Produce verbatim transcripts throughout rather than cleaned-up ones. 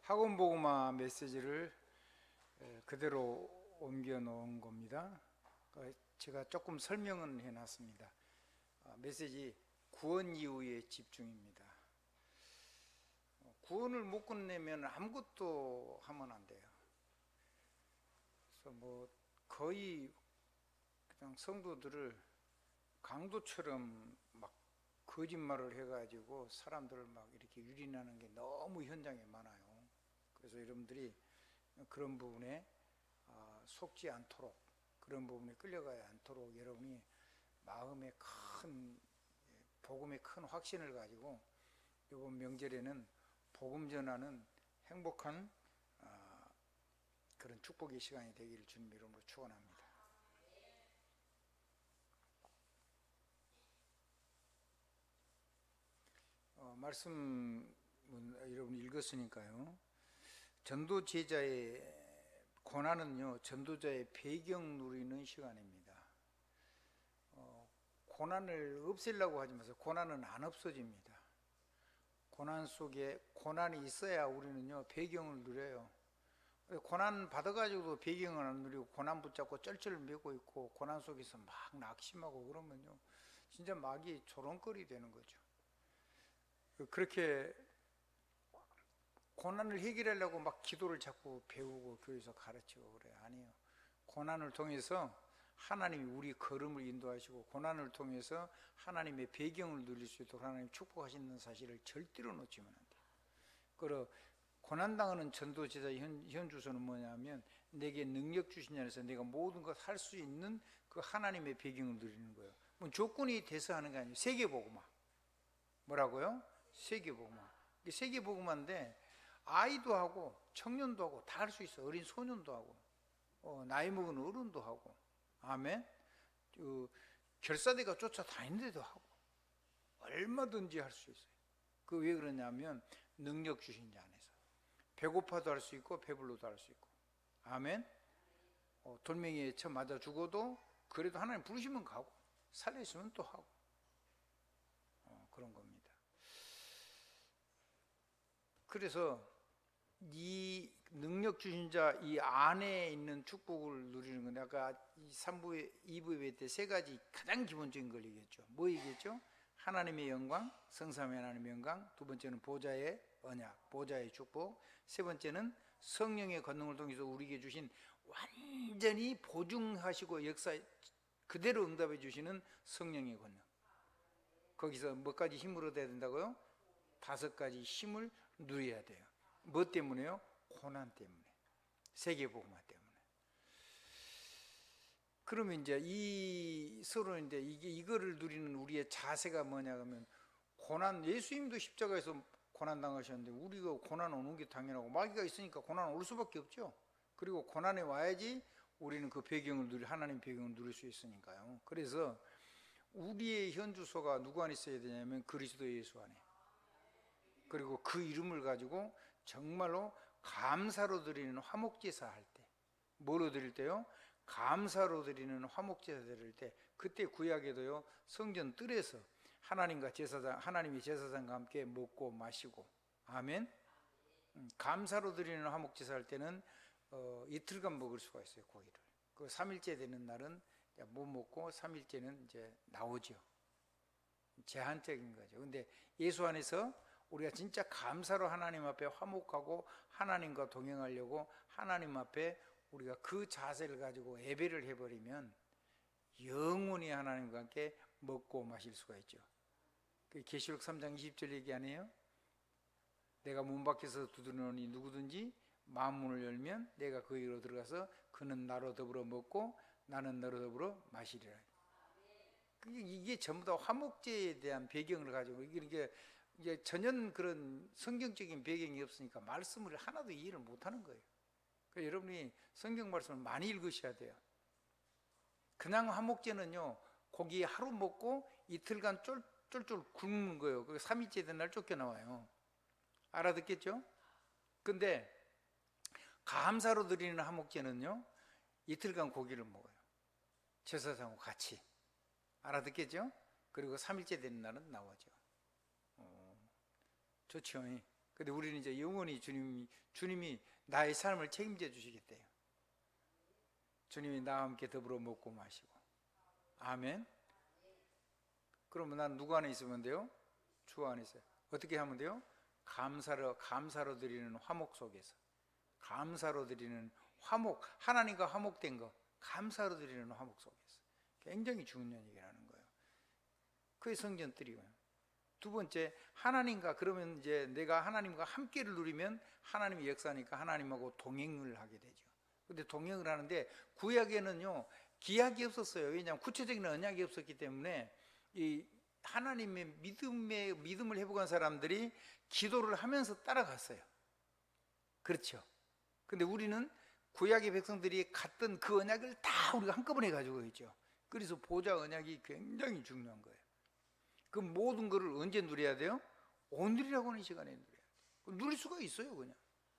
학원복음화 메시지를 그대로 옮겨 놓은 겁니다. 제가 조금 설명은 해놨습니다. 메시지 구원 이후의 집중입니다. 구원을 못 끝내면 아무것도 하면 안 돼요. 그래서 뭐 거의 그냥 성도들을 강도처럼 막 거짓말을 해가지고 사람들을 막 이렇게 유린하는 게 너무 현장에 많아요. 그래서 여러분들이 그런 부분에 속지 않도록, 그런 부분에 끌려가지 않도록 여러분이 마음에 큰 복음의 큰 확신을 가지고 이번 명절에는 복음 전하는 행복한 그런 축복의 시간이 되기를 주님 이름으로 축원합니다. 어, 말씀 여러분 읽었으니까요. 전도 제자의 고난은요, 전도자의 배경 누리는 시간입니다. 어, 고난을 없애려고 하지 마세요. 고난은 안 없어집니다. 고난 속에 고난이 있어야 우리는요, 배경을 누려요. 고난 받아가지고도 배경을 안 누리고 고난 붙잡고 쩔쩔 매고 있고 고난 속에서 막 낙심하고 그러면요, 진짜 막이 조롱거리 되는 거죠. 그렇게 고난을 해결하려고 막 기도를 자꾸 배우고 교회에서 가르치고 그래요. 아니에요. 고난을 통해서 하나님이 우리 걸음을 인도하시고 고난을 통해서 하나님의 배경을 누릴 수 있도록 하나님 축복하시는 사실을 절대로 놓치면 안 돼요. 그리고 고난당하는 전도제자 현, 현주소는 뭐냐면 내게 능력 주신 안에서 내가 모든 것 할 수 있는 그 하나님의 배경을 누리는 거예요. 뭐 조건이 돼서 하는 게 아니에요. 세계복음화. 뭐라고요? 세계복음화. 세계복음화인데 아이도 하고 청년도 하고 다 할 수 있어. 어린 소년도 하고 어, 나이 먹은 어른도 하고, 아멘. 그, 결사대가 쫓아다니는데도 하고 얼마든지 할 수 있어요. 그 왜 그러냐면 능력 주신 자 안에서 배고파도 할 수 있고 배불러도 할 수 있고, 아멘. 어, 돌멩이에 쳐 맞아 죽어도 그래도 하나님 부르시면 가고 살려있으면 또 하고 어, 그런 겁니다. 그래서 이 능력 주신 자 이 안에 있는 축복을 누리는 건데, 아까 삼 부에 이 부에 때 세 가지 가장 기본적인 걸 얘기했죠. 뭐 얘기했죠? 하나님의 영광, 성삼위 하나님의 영광. 두 번째는 보좌의 언약, 보좌의 축복. 세 번째는 성령의 권능을 통해서 우리에게 주신 완전히 보증하시고 역사 그대로 응답해 주시는 성령의 권능. 거기서 몇 가지 힘을 얻어야 된다고요? 다섯 가지 힘을 누려야 돼요. 뭐 때문에요? 고난 때문에, 세계복음화 때문에. 그러면 이제 이 서로 이제 이게 이거를 누리는 우리의 자세가 뭐냐 하면, 고난, 예수님도 십자가에서 고난 당하셨는데 우리가 고난 오는 게 당연하고 마귀가 있으니까 고난 올 수밖에 없죠. 그리고 고난에 와야지 우리는 그 배경을 누리 하나님 배경을 누릴 수 있으니까요. 그래서 우리의 현주소가 누구 안에 있어야 되냐면 그리스도 예수 안에. 그리고 그 이름을 가지고 정말로 감사로 드리는 화목제사 할 때, 뭐로 드릴 때요? 감사로 드리는 화목제사 드릴 때, 그때 구약에도요, 성전 뜰에서 하나님과 제사장, 하나님의 제사장과 함께 먹고 마시고, 아멘. 감사로 드리는 화목제사 할 때는 어, 이틀간 먹을 수가 있어요, 고기를. 그 삼 일째 되는 날은 못 먹고 삼 일째는 이제 나오죠. 제한적인 거죠. 근데 예수 안에서 우리가 진짜 감사로 하나님 앞에 화목하고 하나님과 동행하려고 하나님 앞에 우리가 그 자세를 가지고 예배를 해버리면 영원히 하나님과 함께 먹고 마실 수가 있죠. 그 계시록 삼 장 이십 절 얘기 아니에요? 내가 문 밖에서 두드리노니 누구든지 마음문을 열면 내가 그에게로 들어가서 그는 나로 더불어 먹고 나는 너로 더불어 마시리라. 이게 전부 다 화목제에 대한 배경을 가지고, 이게 이제 전혀 그런 성경적인 배경이 없으니까 말씀을 하나도 이해를 못하는 거예요. 그러니까 여러분이 성경 말씀을 많이 읽으셔야 돼요. 그냥 화목제는요, 고기 하루 먹고 이틀간 쫄쫄쫄 굶는 거예요. 그게 삼 일째 된 날 쫓겨나와요. 알아듣겠죠? 근데 감사로 드리는 화목제는요, 이틀간 고기를 먹어요. 제사장하고 같이. 알아듣겠죠? 그리고 삼 일째 되는 날은 나오죠. 어, 좋죠. 근데 우리는 이제 영원히 주님이, 주님이 나의 삶을 책임져 주시겠대요. 주님이 나와 함께 더불어 먹고 마시고. 아멘. 그러면 난 누구 안에 있으면 돼요? 주 안에 있어요. 어떻게 하면 돼요? 감사로, 감사로 드리는 화목 속에서. 감사로 드리는 화목, 하나님과 화목된 거, 감사로 드리는 화목 속에서. 굉장히 중요한 얘기라는 거예요. 그게 성전들이고요. 두 번째, 하나님과, 그러면 이제 내가 하나님과 함께를 누리면 하나님의 역사니까 하나님하고 동행을 하게 되죠. 근데 동행을 하는데 구약에는요 기약이 없었어요. 왜냐하면 구체적인 언약이 없었기 때문에 이 하나님의 믿음의 믿음을 회복한 사람들이 기도를 하면서 따라갔어요. 그렇죠. 근데 우리는 구약의 백성들이 갔던 그 언약을 다 우리가 한꺼번에 가지고 있죠. 그래서 보좌 언약이 굉장히 중요한 거예요. 그 모든 것을 언제 누려야 돼요? 오늘이라고 하는 시간에 누려야 돼요. 누릴 수가 있어요, 그냥.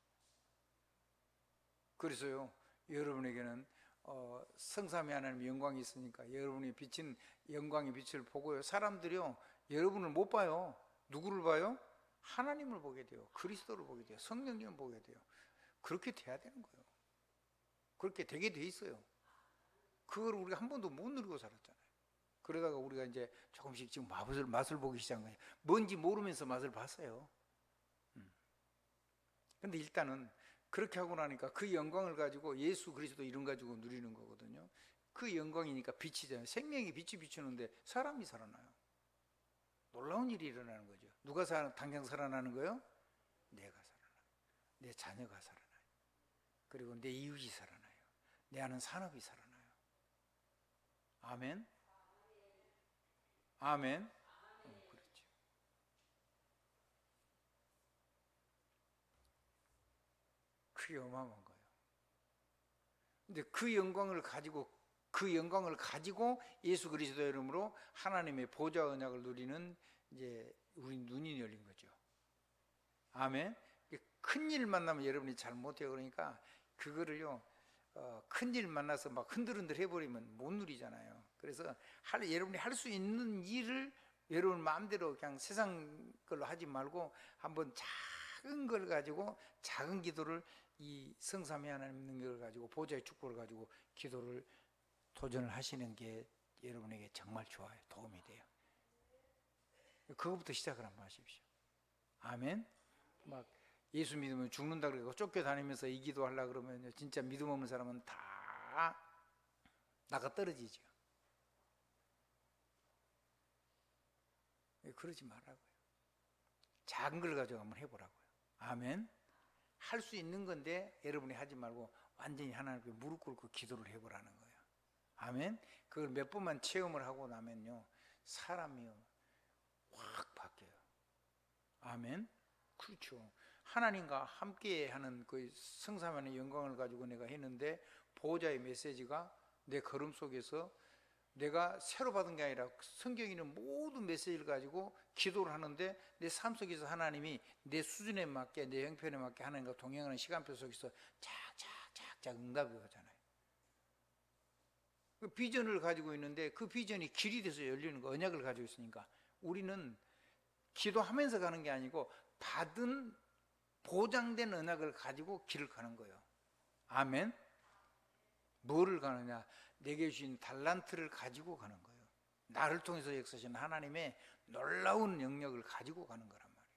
그래서요, 여러분에게는 어, 성삼위 하나님의 영광이 있으니까 여러분이 비친 영광의 빛을 보고요, 사람들이요 여러분을 못 봐요. 누구를 봐요? 하나님을 보게 돼요. 그리스도를 보게 돼요. 성령님을 보게 돼요. 그렇게 돼야 되는 거예요. 그렇게 되게 돼 있어요. 그걸 우리가 한 번도 못 누리고 살았잖아요. 그러다가 우리가 이제 조금씩 지금 맛을, 맛을 보기 시작한 거예요. 뭔지 모르면서 맛을 봤어요. 음. 근데 일단은 그렇게 하고 나니까 그 영광을 가지고 예수 그리스도 이름 가지고 누리는 거거든요. 그 영광이니까 빛이잖아요. 생명이 빛이 비추는데 사람이 살아나요. 놀라운 일이 일어나는 거죠. 누가 사, 당장 살아나는 거예요? 내가 살아나요. 내 자녀가 살아나요. 그리고 내 이웃이 살아나요. 내 아는 산업이 살아나요. 아멘. 아멘. 어, 그렇죠. 그게 어마어마한 거예요. 근데 그 영광을 가지고 그 영광을 가지고 예수 그리스도의 이름으로 하나님의 보좌 언약을 누리는 이제 우리 눈이 열린 거죠. 아멘. 큰 일 만나면 여러분이 잘 못해요. 그러니까 그거를요 어, 큰 일 만나서 막 흔들흔들 해버리면 못 누리잖아요. 그래서 할, 여러분이 할 수 있는 일을 여러분 마음대로 그냥 세상 걸로 하지 말고 한번 작은 걸 가지고 작은 기도를 이 성삼위 하나님 능력을 가지고 보좌의 축복을 가지고 기도를 도전을 하시는 게 여러분에게 정말 좋아요. 도움이 돼요. 그것부터 시작을 한번 하십시오. 아멘. 막 예수 믿으면 죽는다 그러고 쫓겨다니면서 이 기도 하려고 그러면 진짜 믿음 없는 사람은 다 나가 떨어지죠. 그러지 말라고요. 작은 걸 가지고 한번 해보라고요. 아멘. 할 수 있는 건데 여러분이 하지 말고 완전히 하나님께 무릎 꿇고 기도를 해보라는 거예요. 아멘. 그걸 몇 번만 체험을 하고 나면요 사람이요 확 바뀌어요. 아멘. 그렇죠. 하나님과 함께하는 그 성삼위의 영광을 가지고 내가 했는데 보호자의 메시지가 내 걸음 속에서 내가 새로 받은 게 아니라 성경에 있는 모든 메시지를 가지고 기도를 하는데 내 삶 속에서 하나님이 내 수준에 맞게 내 형편에 맞게 하나님과 동행하는 시간표 속에서 착착착착 응답이 오잖아요. 그 비전을 가지고 있는데 그 비전이 길이 돼서 열리는 거, 언약을 가지고 있으니까 우리는 기도하면서 가는 게 아니고 받은 보장된 언약을 가지고 길을 가는 거예요. 아멘. 뭐를 가느냐? 내게 주신 달란트를 가지고 가는 거예요. 나를 통해서 역사하신 하나님의 놀라운 영역을 가지고 가는 거란 말이에요.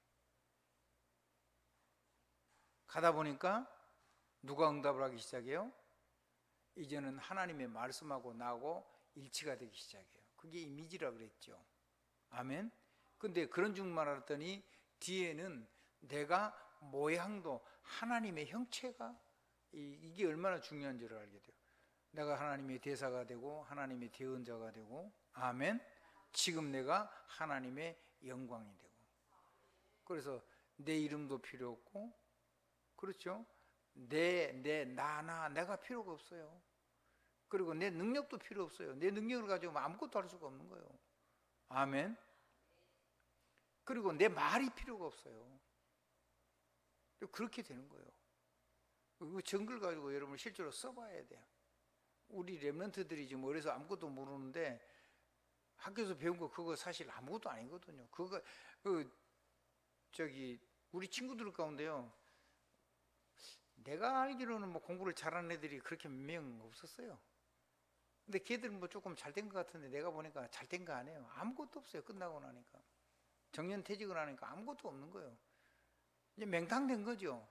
가다 보니까 누가 응답을 하기 시작해요? 이제는 하나님의 말씀하고 나하고 일치가 되기 시작해요. 그게 이미지라 그랬죠. 아멘. 근데 그런 줄만 알았더니 뒤에는 내가 모양도 하나님의 형체가 이게 얼마나 중요한지를 알게 돼요. 내가 하나님의 대사가 되고 하나님의 대언자가 되고 아멘. 지금 내가 하나님의 영광이 되고 그래서 내 이름도 필요 없고 그렇죠. 내, 내, 나, 나, 내가 필요가 없어요. 그리고 내 능력도 필요 없어요. 내 능력을 가지고 아무것도 할 수가 없는 거예요. 아멘. 그리고 내 말이 필요가 없어요. 그렇게 되는 거예요. 그 정글 가지고 여러분 실제로 써봐야 돼요. 우리 랩런트들이 지금 어려서 아무것도 모르는데 학교에서 배운 거 그거 사실 아무것도 아니거든요. 그거 그 저기 우리 친구들 가운데요, 내가 알기로는 뭐 공부를 잘하는 애들이 그렇게 몇 명 없었어요. 근데 걔들은 뭐 조금 잘 된 것 같은데 내가 보니까 잘 된 거 아니에요. 아무것도 없어요. 끝나고 나니까. 정년퇴직을 하니까 아무것도 없는 거예요. 이제 맹탕된 거죠.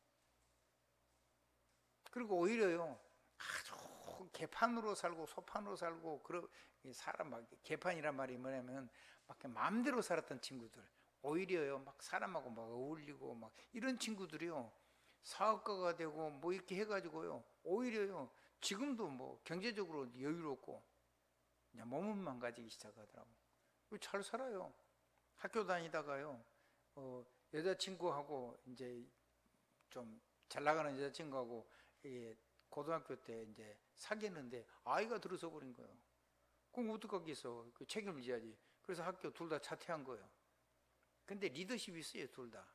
그리고 오히려요, 아주 개판으로 살고 소판으로 살고, 그러 사람 막 개판이란 말이 뭐냐면 막 마음대로 살았던 친구들, 오히려요 막 사람하고 막 어울리고 막 이런 친구들이요 사업가가 되고 뭐 이렇게 해가지고요 오히려요 지금도 뭐 경제적으로 여유롭고 그냥 몸은 망가지기 시작하더라고. 잘 살아요. 학교 다니다가요 어, 여자친구하고 이제 좀 잘 나가는 여자친구하고 예, 고등학교 때 이제 사귀었는데 아이가 들어서 버린 거예요. 그럼 어떡하겠어? 그 책임을 져야지. 그래서 학교 둘 다 자퇴한 거예요. 근데 리더십이 있어요, 둘 다.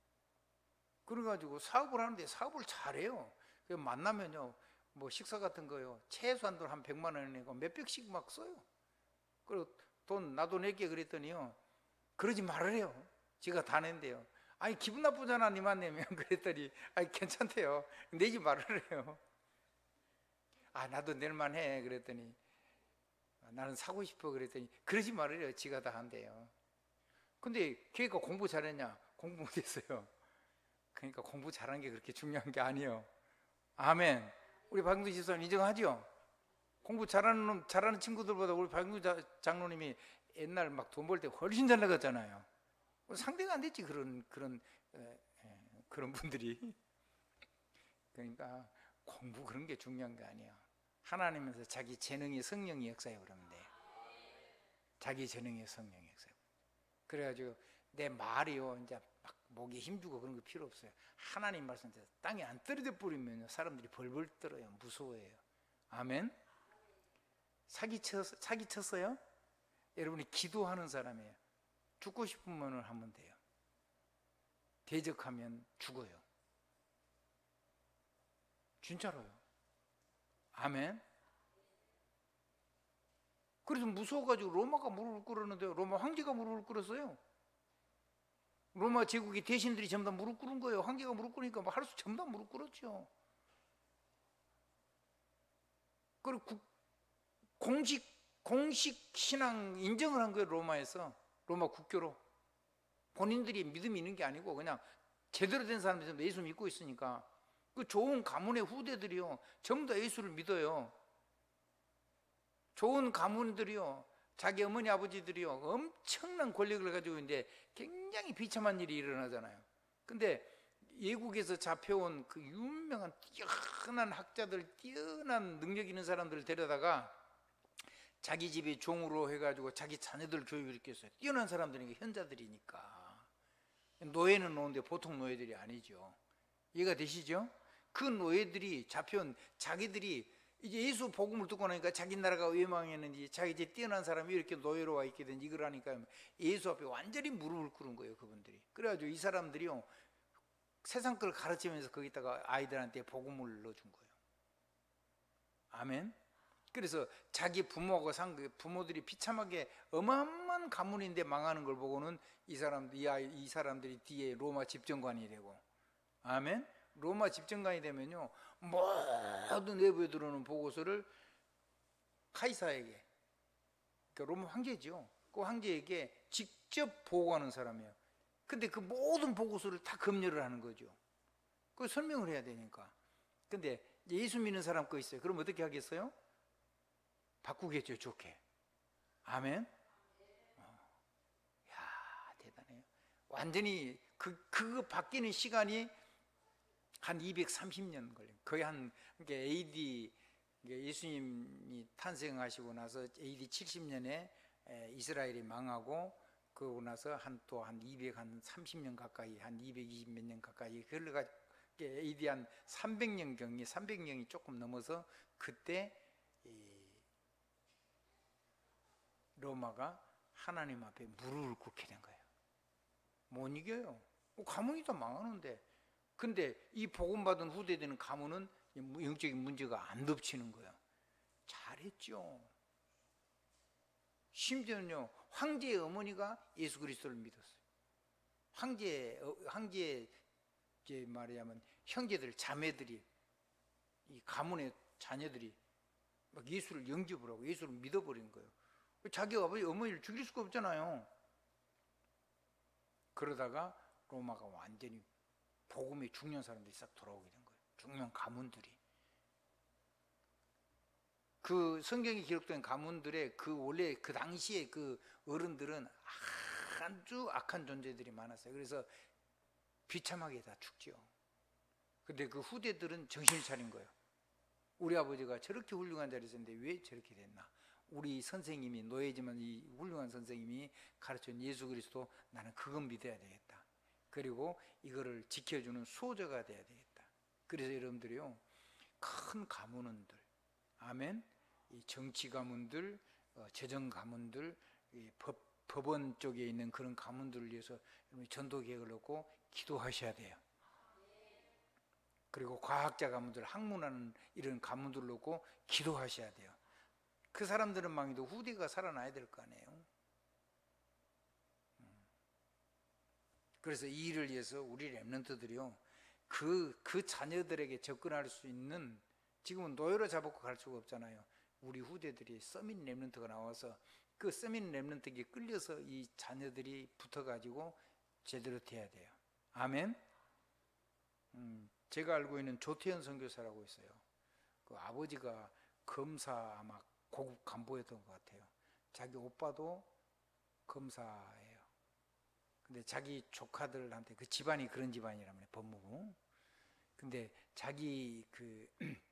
그래가지고 사업을 하는데 사업을 잘해요. 그래서 만나면요, 뭐 식사 같은 거요, 최소한 돈 한 백만 원이고 몇백씩 막 써요. 그리고 돈 나도 낼게 그랬더니요, 그러지 말으래요. 지가 다 낸대요. 아니 기분 나쁘잖아 니만 내면. 그랬더니 아니 괜찮대요. 내지 말으래요. 아 나도 낼만해. 그랬더니 나는 사고 싶어. 그랬더니 그러지 말으래요. 지가 다 한대요. 근데 걔가 공부 잘했냐? 공부 못했어요. 그러니까 공부 잘하는 게 그렇게 중요한 게 아니에요. 아멘. 우리 박영두 집사님 인정하죠? 공부 잘하는 놈, 잘하는 친구들보다 우리 박영두 장로님이 옛날 막 돈 벌 때 훨씬 잘 나갔잖아요. 상대가 안 됐지 그런 그런 에, 에, 그런 분들이. 그러니까 공부 그런 게 중요한 게 아니에요. 하나님에서 자기 재능이 성령이 역사해 버리면 돼요. 자기 재능이 성령이 역사해. 그래가지고 내 말이요 이제 막 목에 힘주고 그런 거 필요 없어요. 하나님 말씀대로 땅에 안 떨어져 버리면 사람들이 벌벌 떨어요. 무서워해요. 아멘. 사기 쳤 사기 쳤어요? 여러분이 기도하는 사람이에요. 죽고 싶으면 하면 돼요. 대적하면 죽어요. 진짜로요. 아멘. 그래서 무서워가지고 로마가 무릎을 꿇었는데요, 로마 황제가 무릎을 꿇었어요. 로마 제국의 대신들이 전부 다 무릎 꿇은 거예요. 황제가 무릎 꿇으니까 뭐 할 수 전부 다 무릎 꿇었죠. 그리고 국, 공식 공식 신앙 인정을 한 거예요. 로마에서. 로마 국교로. 본인들이 믿음이 있는 게 아니고 그냥 제대로 된 사람들이 예수 믿고 있으니까 그 좋은 가문의 후대들이요 전부 다 예수를 믿어요. 좋은 가문들이요 자기 어머니 아버지들이요 엄청난 권력을 가지고 있는데 굉장히 비참한 일이 일어나잖아요. 근데 외국에서 잡혀온 그 유명한 뛰어난 학자들, 뛰어난 능력 있는 사람들을 데려다가 자기 집에 종으로 해가지고 자기 자녀들 교육을 시켰어요. 뛰어난 사람들이니까, 현자들이니까. 노예는 노는데 보통 노예들이 아니죠. 이해가 되시죠? 그 노예들이 잡혀온 자기들이 이제 예수 복음을 듣고 나니까 자기 나라가 왜 망했는지, 자기 이제 뛰어난 사람이 이렇게 노예로 와 있게 된지 이걸 하니까 예수 앞에 완전히 무릎을 꿇은 거예요, 그분들이. 그래가지고 이 사람들이요 세상 걸 가르치면서 거기다가 아이들한테 복음을 넣어준 거예요. 아멘. 그래서 자기 부모하고 산 부모들이 비참하게 어마어마한 가문인데 망하는 걸 보고는 이 사람들 이, 아이, 이 사람들이 뒤에 로마 집정관이 되고, 아멘. 로마 집정관이 되면요 모든 내부에 들어오는 보고서를 카이사에게, 그러니까 로마 황제죠. 그 황제에게 직접 보고하는 사람이에요. 근데 그 모든 보고서를 다 검열을 하는 거죠. 그걸 설명을 해야 되니까. 근데 예수 믿는 사람 거 있어요. 그럼 어떻게 하겠어요? 바꾸겠죠, 좋게. 아멘. 어. 야, 대단해요. 완전히 그 그거 바뀌는 시간이 한 이백삼십 년 걸려요. 거의 한 그러니까 에이디 예수님이 탄생하시고 나서 에이디 칠십 년에 이스라엘이 망하고 그러고 나서 한 또 한 이백삼십 년 가까이, 한 이백이십 몇 년 가까이 흘러가 에이디 한 삼백 년 경이 삼백 년이 조금 넘어서 그때 이 로마가 하나님 앞에 무릎을 꿇게 된 거예요. 못 이겨요. 가문이 다 망하는데. 근데 이 복음 받은 후대되는 가문은 영적인 문제가 안 덮치는 거예요. 잘했죠. 심지어는요 황제의 어머니가 예수 그리스도를 믿었어요. 황제 어, 황제 이제 말하자면 형제들 자매들이 이 가문의 자녀들이 막 예수를 영접을 하고 예수를 믿어버린 거예요. 자기 아버지 어머니를 죽일 수가 없잖아요. 그러다가 로마가 완전히 복음에 죽는 사람들이 싹 돌아오게 된 거예요. 죽는 가문들이. 그 성경에 기록된 가문들의 그 원래 그 당시에 그 어른들은 아주 악한 존재들이 많았어요. 그래서 비참하게 다 죽죠. 근데 그 후대들은 정신을 차린 거예요. 우리 아버지가 저렇게 훌륭한 자리에 있었는데 왜 저렇게 됐나? 우리 선생님이, 노예지만 이 훌륭한 선생님이 가르쳐준 예수 그리스도, 나는 그건 믿어야 되겠다. 그리고 이거를 지켜주는 수호자가 돼야 되겠다. 그래서 여러분들이요, 큰 가문들, 아멘, 이 정치 가문들, 어, 재정 가문들, 이 법, 법원 쪽에 있는 그런 가문들을 위해서 전도 계획을 넣고 기도하셔야 돼요. 그리고 과학자 가문들, 학문하는 이런 가문들을 놓고 기도하셔야 돼요. 그 사람들은 망해도 후대가 살아나야 될 거 아니에요. 그래서 이 일을 위해서 우리 렘넌트들이요, 그, 그 자녀들에게 접근할 수 있는, 지금은 노예로 잡고 갈 수가 없잖아요. 우리 후대들이 서밋 렘넌트가 나와서 그 서밋 렘넌트에게 끌려서 이 자녀들이 붙어가지고 제대로 돼야 돼요. 아멘. 음, 제가 알고 있는 조태현 선교사라고 있어요. 그 아버지가 검사 아마 고급 간부였던 것 같아요. 자기 오빠도 검사예요. 근데 자기 조카들한테, 그 집안이 그런 집안이라면 법무부. 근데 자기 그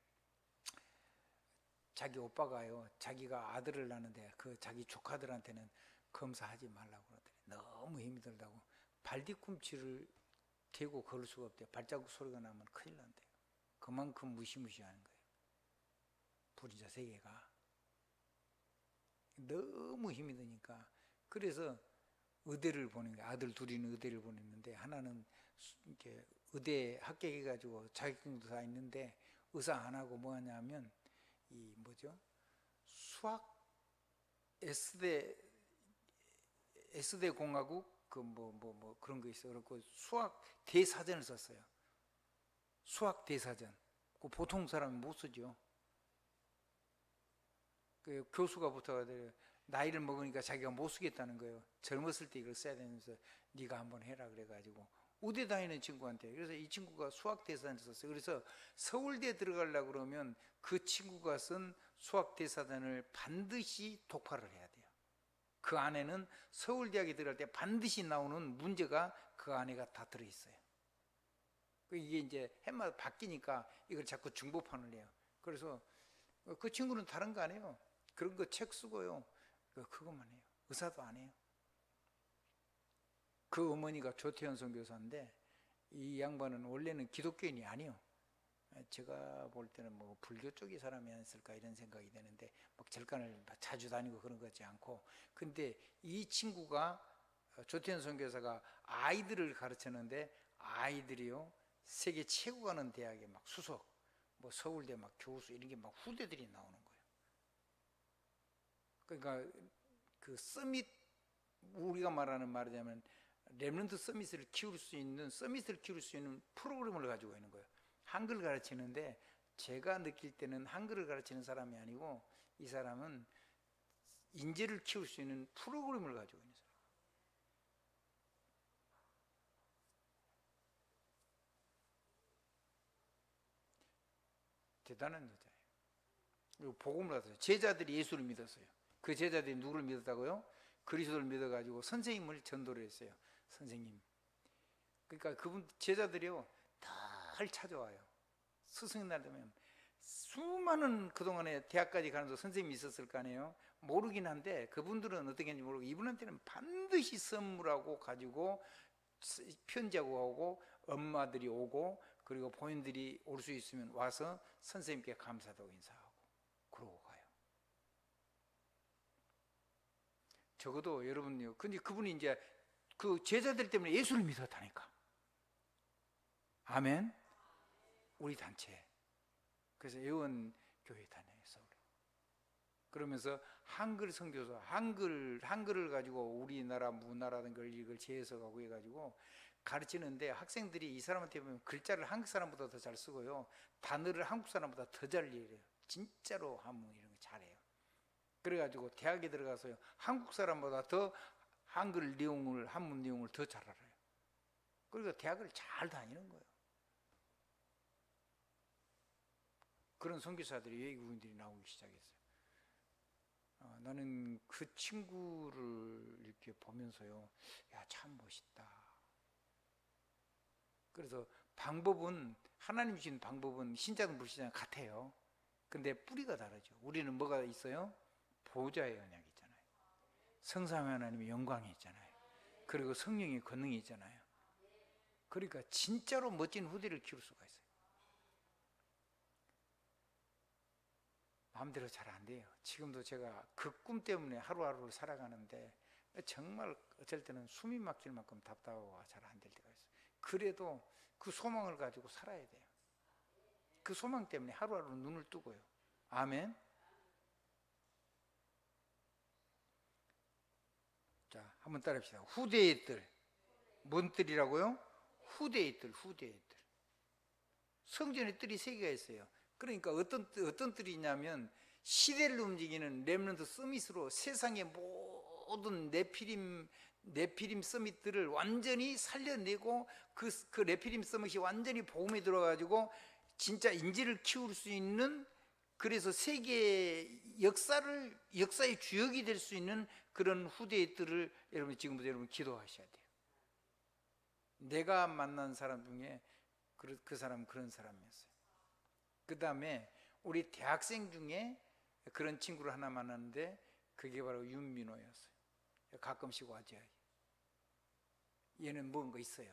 자기 오빠가요, 자기가 아들을 낳는데 그 자기 조카들한테는 검사하지 말라고 그러더니 너무 힘이 들다고 발뒤꿈치를 대고 걸을 수가 없대요. 발자국 소리가 나면 큰일 난대요. 그만큼 무시무시한 거예요. 불의자 세계가 너무 힘이 드니까. 그래서 의대를 보낸 거예요. 아들 둘이는 의대를 보냈는데 하나는 이렇게 의대 합격해가지고 자격증도 다 있는데 의사 안 하고 뭐 하냐면 이 뭐죠? 수학 S대 S대 공화국 그 뭐 뭐 뭐 그런 거 있어. 그렇고 수학 대사전을 썼어요. 수학 대사전. 그 보통 사람이 못 쓰죠. 그 교수가 붙어가지고 나이를 먹으니까 자기가 못 쓰겠다는 거예요. 젊었을 때 이걸 써야 되면서 네가 한번 해라 그래가지고 의대 다니는 친구한테. 그래서 이 친구가 수학 대사전을 썼어요. 그래서 서울대 들어가려고 그러면 그 친구가 쓴 수학 대사전을 반드시 독파를 해야 돼요. 그 안에는 서울대학에 들어갈 때 반드시 나오는 문제가 그 안에가 다 들어있어요. 이게 이제 해마다 바뀌니까 이걸 자꾸 중복판을 해요. 그래서 그 친구는 다른 거 안 해요. 그런 거 책 쓰고요, 그것만 해요. 의사도 안 해요. 그 어머니가 조태현 선교사인데 이 양반은 원래는 기독교인이 아니에요. 제가 볼 때는 뭐 불교 쪽의 사람이 아니었을까 이런 생각이 드는데 막 절간을 자주 다니고 그런 것 같지 않고. 근데 이 친구가, 조태현 선교사가 아이들을 가르쳤는데 아이들이요 세계 최고 가는 대학에 막 수석, 뭐 서울대 막 교수 이런 게 막 후대들이 나오는 거예요. 그러니까 그 서밋, 우리가 말하는 말하자면 렘넌트 서밋을 키울 수 있는, 서밋을 키울 수 있는 프로그램을 가지고 있는 거예요. 한글 가르치는데 제가 느낄 때는 한글을 가르치는 사람이 아니고 이 사람은 인재를 키울 수 있는 프로그램을 가지고 있는 사람. 대단한 여자예요. 그리고 복음을 받았어요. 제자들이 예수를 믿었어요. 그 제자들이 누구를 믿었다고요? 그리스도를 믿어가지고 선생님을 전도를 했어요. 선생님. 그러니까 그분 제자들이요 늘 찾아와요. 스승의 날 되면 수많은 그동안에 대학까지 가면서 선생님이 있었을 거 아니에요. 모르긴 한데 그분들은 어떻게 했는지 모르고 이분한테는 반드시 선물하고 가지고 편지하고 오고 엄마들이 오고 그리고 본인들이 올 수 있으면 와서 선생님께 감사하다고 인사하고 그러고 가요. 적어도 여러분요, 근데 그분이 이제 그 제자들 때문에 예수를 믿었다니까. 아멘. 우리 단체. 그래서 예원교회 다녀요, 서울에. 그러면서 한글 선교사, 한글 한글을 가지고 우리나라 문화라든 걸 이걸 재해석하고 해가지고 가르치는데, 학생들이 이 사람한테 보면 글자를 한국 사람보다 더 잘 쓰고요, 단어를 한국 사람보다 더 잘 이해해요. 진짜로 한문 이런 거 잘해요. 그래가지고 대학에 들어가서요, 한국 사람보다 더 한글 내용을, 한문 내용을 더 잘 알아요. 그러니까 대학을 잘 다니는 거예요. 그런 선교사들이, 외국인들이 나오기 시작했어요. 어, 나는 그 친구를 이렇게 보면서요, 야, 참 멋있다. 그래서 방법은, 하나님 주신 방법은 신자든 불신자든 같아요. 근데 뿌리가 다르죠. 우리는 뭐가 있어요? 보호자의 언약이 있잖아요. 성삼위 하나님의 영광이 있잖아요. 그리고 성령의 권능이 있잖아요. 그러니까 진짜로 멋진 후대를 키울 수가 있어요. 마음대로 잘 안 돼요. 지금도 제가 그 꿈 때문에 하루하루를 살아가는데 정말 어쩔 때는 숨이 막힐 만큼 답답하고 잘 안 될 때가 있어요. 그래도 그 소망을 가지고 살아야 돼요. 그 소망 때문에 하루하루 눈을 뜨고요. 아멘. 자, 한번 따라합시다. 후대의 뜰. 뭔 뜰이라고요? 후대의 뜰, 후대의 뜰. 성전의 뜰이 세 개가 있어요. 그러니까 어떤, 어떤 뜰이냐면, 시대를 움직이는 렘넌트 서밋으로 세상의 모든 네피림, 네피림 서밋들을 완전히 살려내고, 그, 그 네피림 서밋이 완전히 복음에 들어가지고 진짜 인지를 키울 수 있는, 그래서 세계의 역사를, 역사의 주역이 될 수 있는 그런 후대의 뜰을 여러분 지금부터 여러분 기도하셔야 돼요. 내가 만난 사람 중에 그, 그 사람은 그런 사람이었어요. 그 다음에 우리 대학생 중에 그런 친구를 하나 만났는데, 그게 바로 윤민호였어요. 가끔씩 와줘요. 얘는 뭔가 있어요.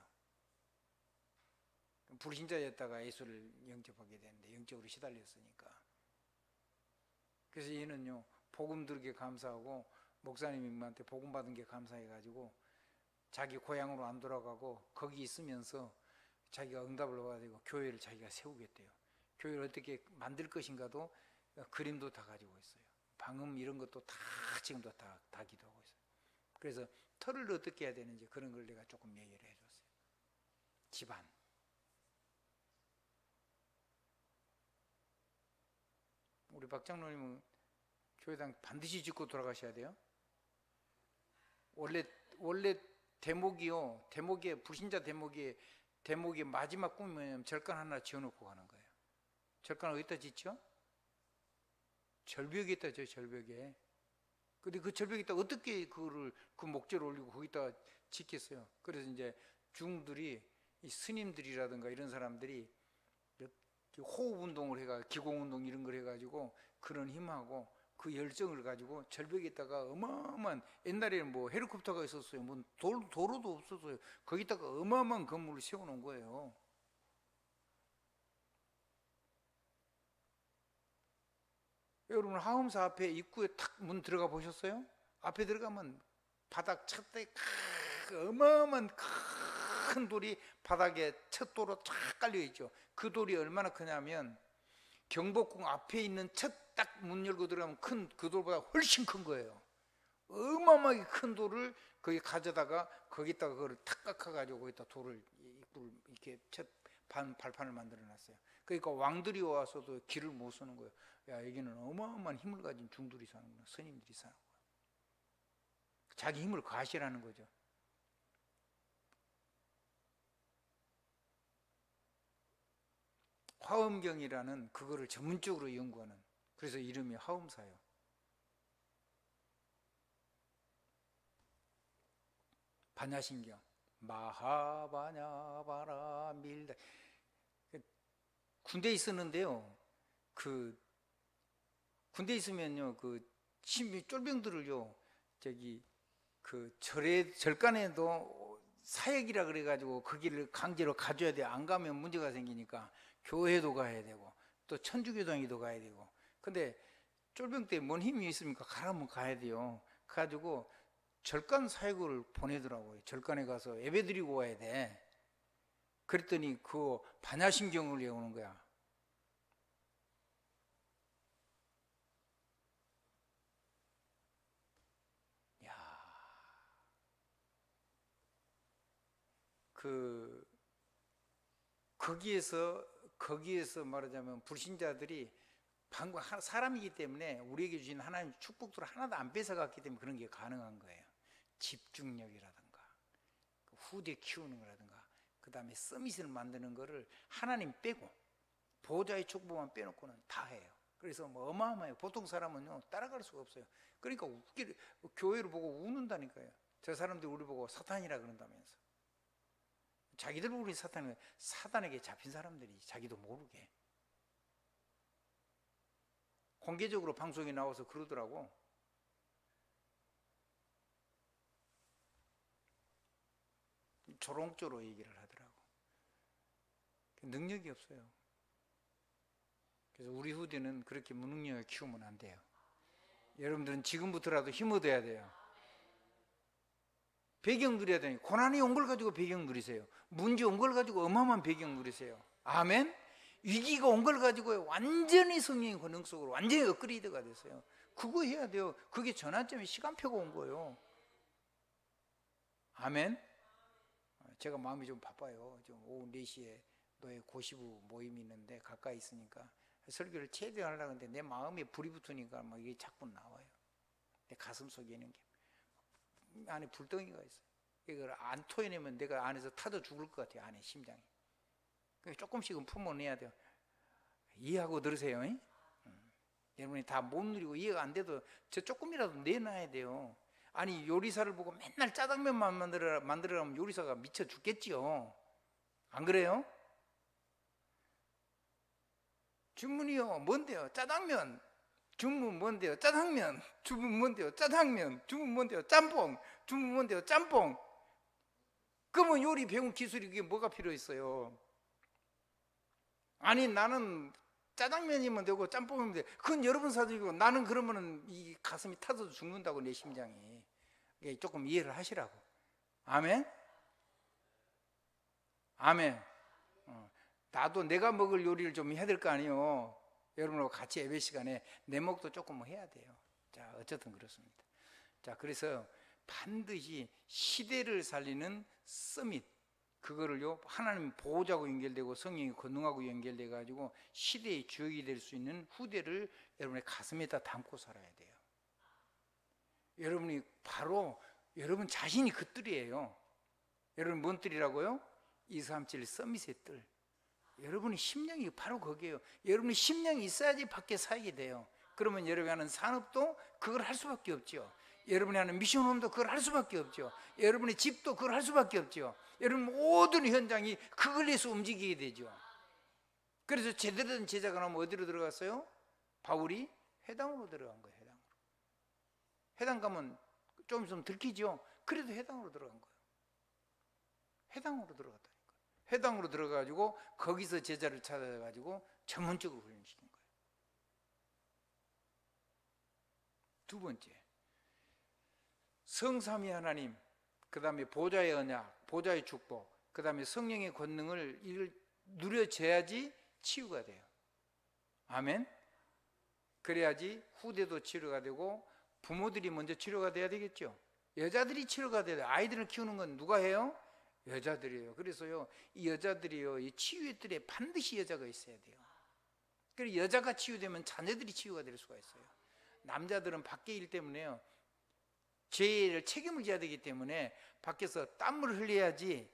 불신자였다가 예수를 영접하게 됐는데, 영적으로 시달렸으니까. 그래서 얘는요, 복음 들게 감사하고 목사님한테 복음 받은 게 감사해가지고 자기 고향으로 안 돌아가고 거기 있으면서 자기가 응답을 받아야 되고 교회를 자기가 세우겠대요. 교회를 어떻게 만들 것인가도 그림도 다 가지고 있어요. 방음 이런 것도 다 지금도 다, 다 기도하고 있어요. 그래서 터를 어떻게 해야 되는지 그런 걸 내가 조금 얘기를 해줬어요. 집안. 우리 박 장로님은 교회당 반드시 짓고 돌아가셔야 돼요. 원래 원래 대목이요, 대목에 불신자 대목에 대목의 마지막 꿈이 뭐냐면 절간 하나 지어놓고 가는 거예요. 절간 어디다 짓죠? 절벽에 있다, 저 절벽에. 근데 그 절벽에다 어떻게 그거를 그 목재를 올리고 거기다 짓겠어요? 그래서 이제 중들이, 이 스님들이라든가 이런 사람들이 호흡 운동을 해가, 기공 운동 이런 걸 해가지고 그런 힘하고 그 열정을 가지고 절벽에다가 어마어마한, 옛날에는 뭐 헬리콥터가 있었어요. 뭐 돌, 도로도 없었어요. 거기다가 어마어마한 건물을 세워놓은 거예요. 여러분 하음사 앞에 입구에 탁 문 들어가 보셨어요? 앞에 들어가면 바닥 첫대 어마어마한 큰 돌이 바닥에 첫 도로 쫙 깔려 있죠. 그 돌이 얼마나 크냐면 경복궁 앞에 있는 첫 딱 문 열고 들어가면 큰 그 돌보다 훨씬 큰 거예요. 어마어마하게 큰 돌을 거기 가져다가 거기다가 그걸 탁 깎아가지고 거기다 돌을 이렇게 첫 반, 발판을 만들어 놨어요. 그러니까 왕들이 와서도 길을 못 쓰는 거예요. 야, 여기는 어마어마한 힘을 가진 중들이 사는구나, 스님들이 사는 거예요. 자기 힘을 과시라는 거죠. 화엄경이라는 그거를 전문적으로 연구하는, 그래서 이름이 화엄사예요. 반야신경, 마하바냐바라 밀다. 군대에 있었는데요, 그 군대에 있으면요, 그 신비 쫄병들을요, 저기 그 절에 절간에도 사역이라 그래가지고 거기를 강제로 가줘야 돼. 안 가면 문제가 생기니까 교회도 가야 되고 또 천주교당에도 가야 되고. 근데 쫄병 때 뭔 힘이 있습니까? 가라면 가야 돼요. 그래가지고 절간 사역을 보내더라고요. 절간에 가서 예배 드리고 와야 돼. 그랬더니 그 반야신경을 외우는 거야. 그 거기에서 거기에서 말하자면 불신자들이 방금 사람이기 때문에 우리에게 주신 하나님 축복들을 하나도 안 뺏어갔기 때문에 그런 게 가능한 거예요. 집중력이라든가 후대 키우는 거라든가 그 다음에 서밋을 만드는 거를 하나님 빼고 보호자의 축복만 빼놓고는 다 해요. 그래서 뭐 어마어마해요. 보통 사람은요 따라갈 수가 없어요. 그러니까 웃기, 교회를 보고 우는다니까요. 저 사람들이 우리 보고 사탄이라 그런다면서. 자기들 우리 사탄이 사단에게 잡힌 사람들이 자기도 모르게 공개적으로 방송에 나와서 그러더라고. 조롱조로 얘기를 하더라고. 능력이 없어요. 그래서 우리 후대는 그렇게 무능력을 키우면 안 돼요. 여러분들은 지금부터라도 힘 얻어야 돼요. 배경 누려야 되니 고난이 온 걸 가지고 배경 누리세요. 문제 온 걸 가지고 어마어마한 배경 누리세요. 아멘. 위기가 온 걸 가지고 완전히 성령의 권능 속으로 완전히 업그레이드가 됐어요. 그거 해야 돼요. 그게 전환점에 시간표가 온 거예요. 아멘. 제가 마음이 좀 바빠요. 좀 오후 네 시에 노예 고시부 모임이 있는데 가까이 있으니까 설교를 최대한 하려고 하는데 내 마음에 불이 붙으니까 막 이게 자꾸 나와요. 내 가슴 속에 있는 게 안에 불덩이가 있어요. 이걸 안 토해내면 내가 안에서 타져 죽을 것 같아요. 안에 심장이. 조금씩은 품어내야 돼요. 이해하고 들으세요. 응? 여러분이 다 못 누리고 이해가 안 돼도 저 조금이라도 내놔야 돼요. 아니 요리사를 보고 맨날 짜장면만 만들어, 만들어라면 요리사가 미쳐 죽겠지요. 안 그래요? 주문이요 뭔데요? 짜장면. 주문 뭔데요? 짜장면. 주문 뭔데요? 짜장면. 주문 뭔데요? 짬뽕. 주문 뭔데요? 짬뽕. 그러면 요리 배운 기술이 그게 뭐가 필요했어요? 아니 나는 짜장면이면 되고 짬뽕이면 돼. 그건 여러분 사정이고 나는 그러면은 이 가슴이 타서 죽는다고 내 심장이. 조금 이해를 하시라고. 아멘? 아멘. 어. 나도 내가 먹을 요리를 좀 해야 될 거 아니에요. 여러분하고 같이 예배 시간에 내 먹도 조금 해야 돼요. 자, 어쨌든 그렇습니다. 자, 그래서 반드시 시대를 살리는 서밋, 그거를요 하나님 보호자고 연결되고 성령이 권능하고 연결돼 가지고 시대의 주역이 될 수 있는 후대를 여러분의 가슴에다 담고 살아야 돼요. 여러분이 바로 여러분 자신이 그 뜰이에요. 여러분 뭔 뜰이라고요? 이삼칠 서밋의 뜰. 여러분의 심령이 바로 거기에요. 여러분의 심령이 있어야지 밖에 살게 돼요. 그러면 여러분이 하는 산업도 그걸 할 수밖에 없죠. 여러분이 하는 미션홈도 그걸 할 수밖에 없죠. 여러분의 집도 그걸 할 수밖에 없죠. 여러분 모든 현장이 그걸 위해서 움직이게 되죠. 그래서 제대로 된 제자가 나오면 어디로 들어갔어요? 바울이 회당으로 들어간 거예요. 회당으로. 회당 가면 좀 있으면 들키죠. 그래도 회당으로 들어간 거예요. 회당으로 들어갔다니까요. 회당으로 들어가가지고 거기서 제자를 찾아가지고 전문적으로 훈련시킨 거예요. 두 번째, 성삼위 하나님, 그 다음에 보좌의 언약, 보좌의 축복, 그 다음에 성령의 권능을 이를 누려져야지 치유가 돼요. 아멘. 그래야지 후대도 치료가 되고 부모들이 먼저 치료가 돼야 되겠죠. 여자들이 치료가 돼야 돼요. 아이들을 키우는 건 누가 해요? 여자들이에요. 그래서요 이 여자들이요 이 치유의 뜰에 반드시 여자가 있어야 돼요. 그리고 여자가 치유되면 자녀들이 치유가 될 수가 있어요. 남자들은 밖에 일 때문에요 죄를 책임을 져야 되기 때문에 밖에서 땀을 흘려야지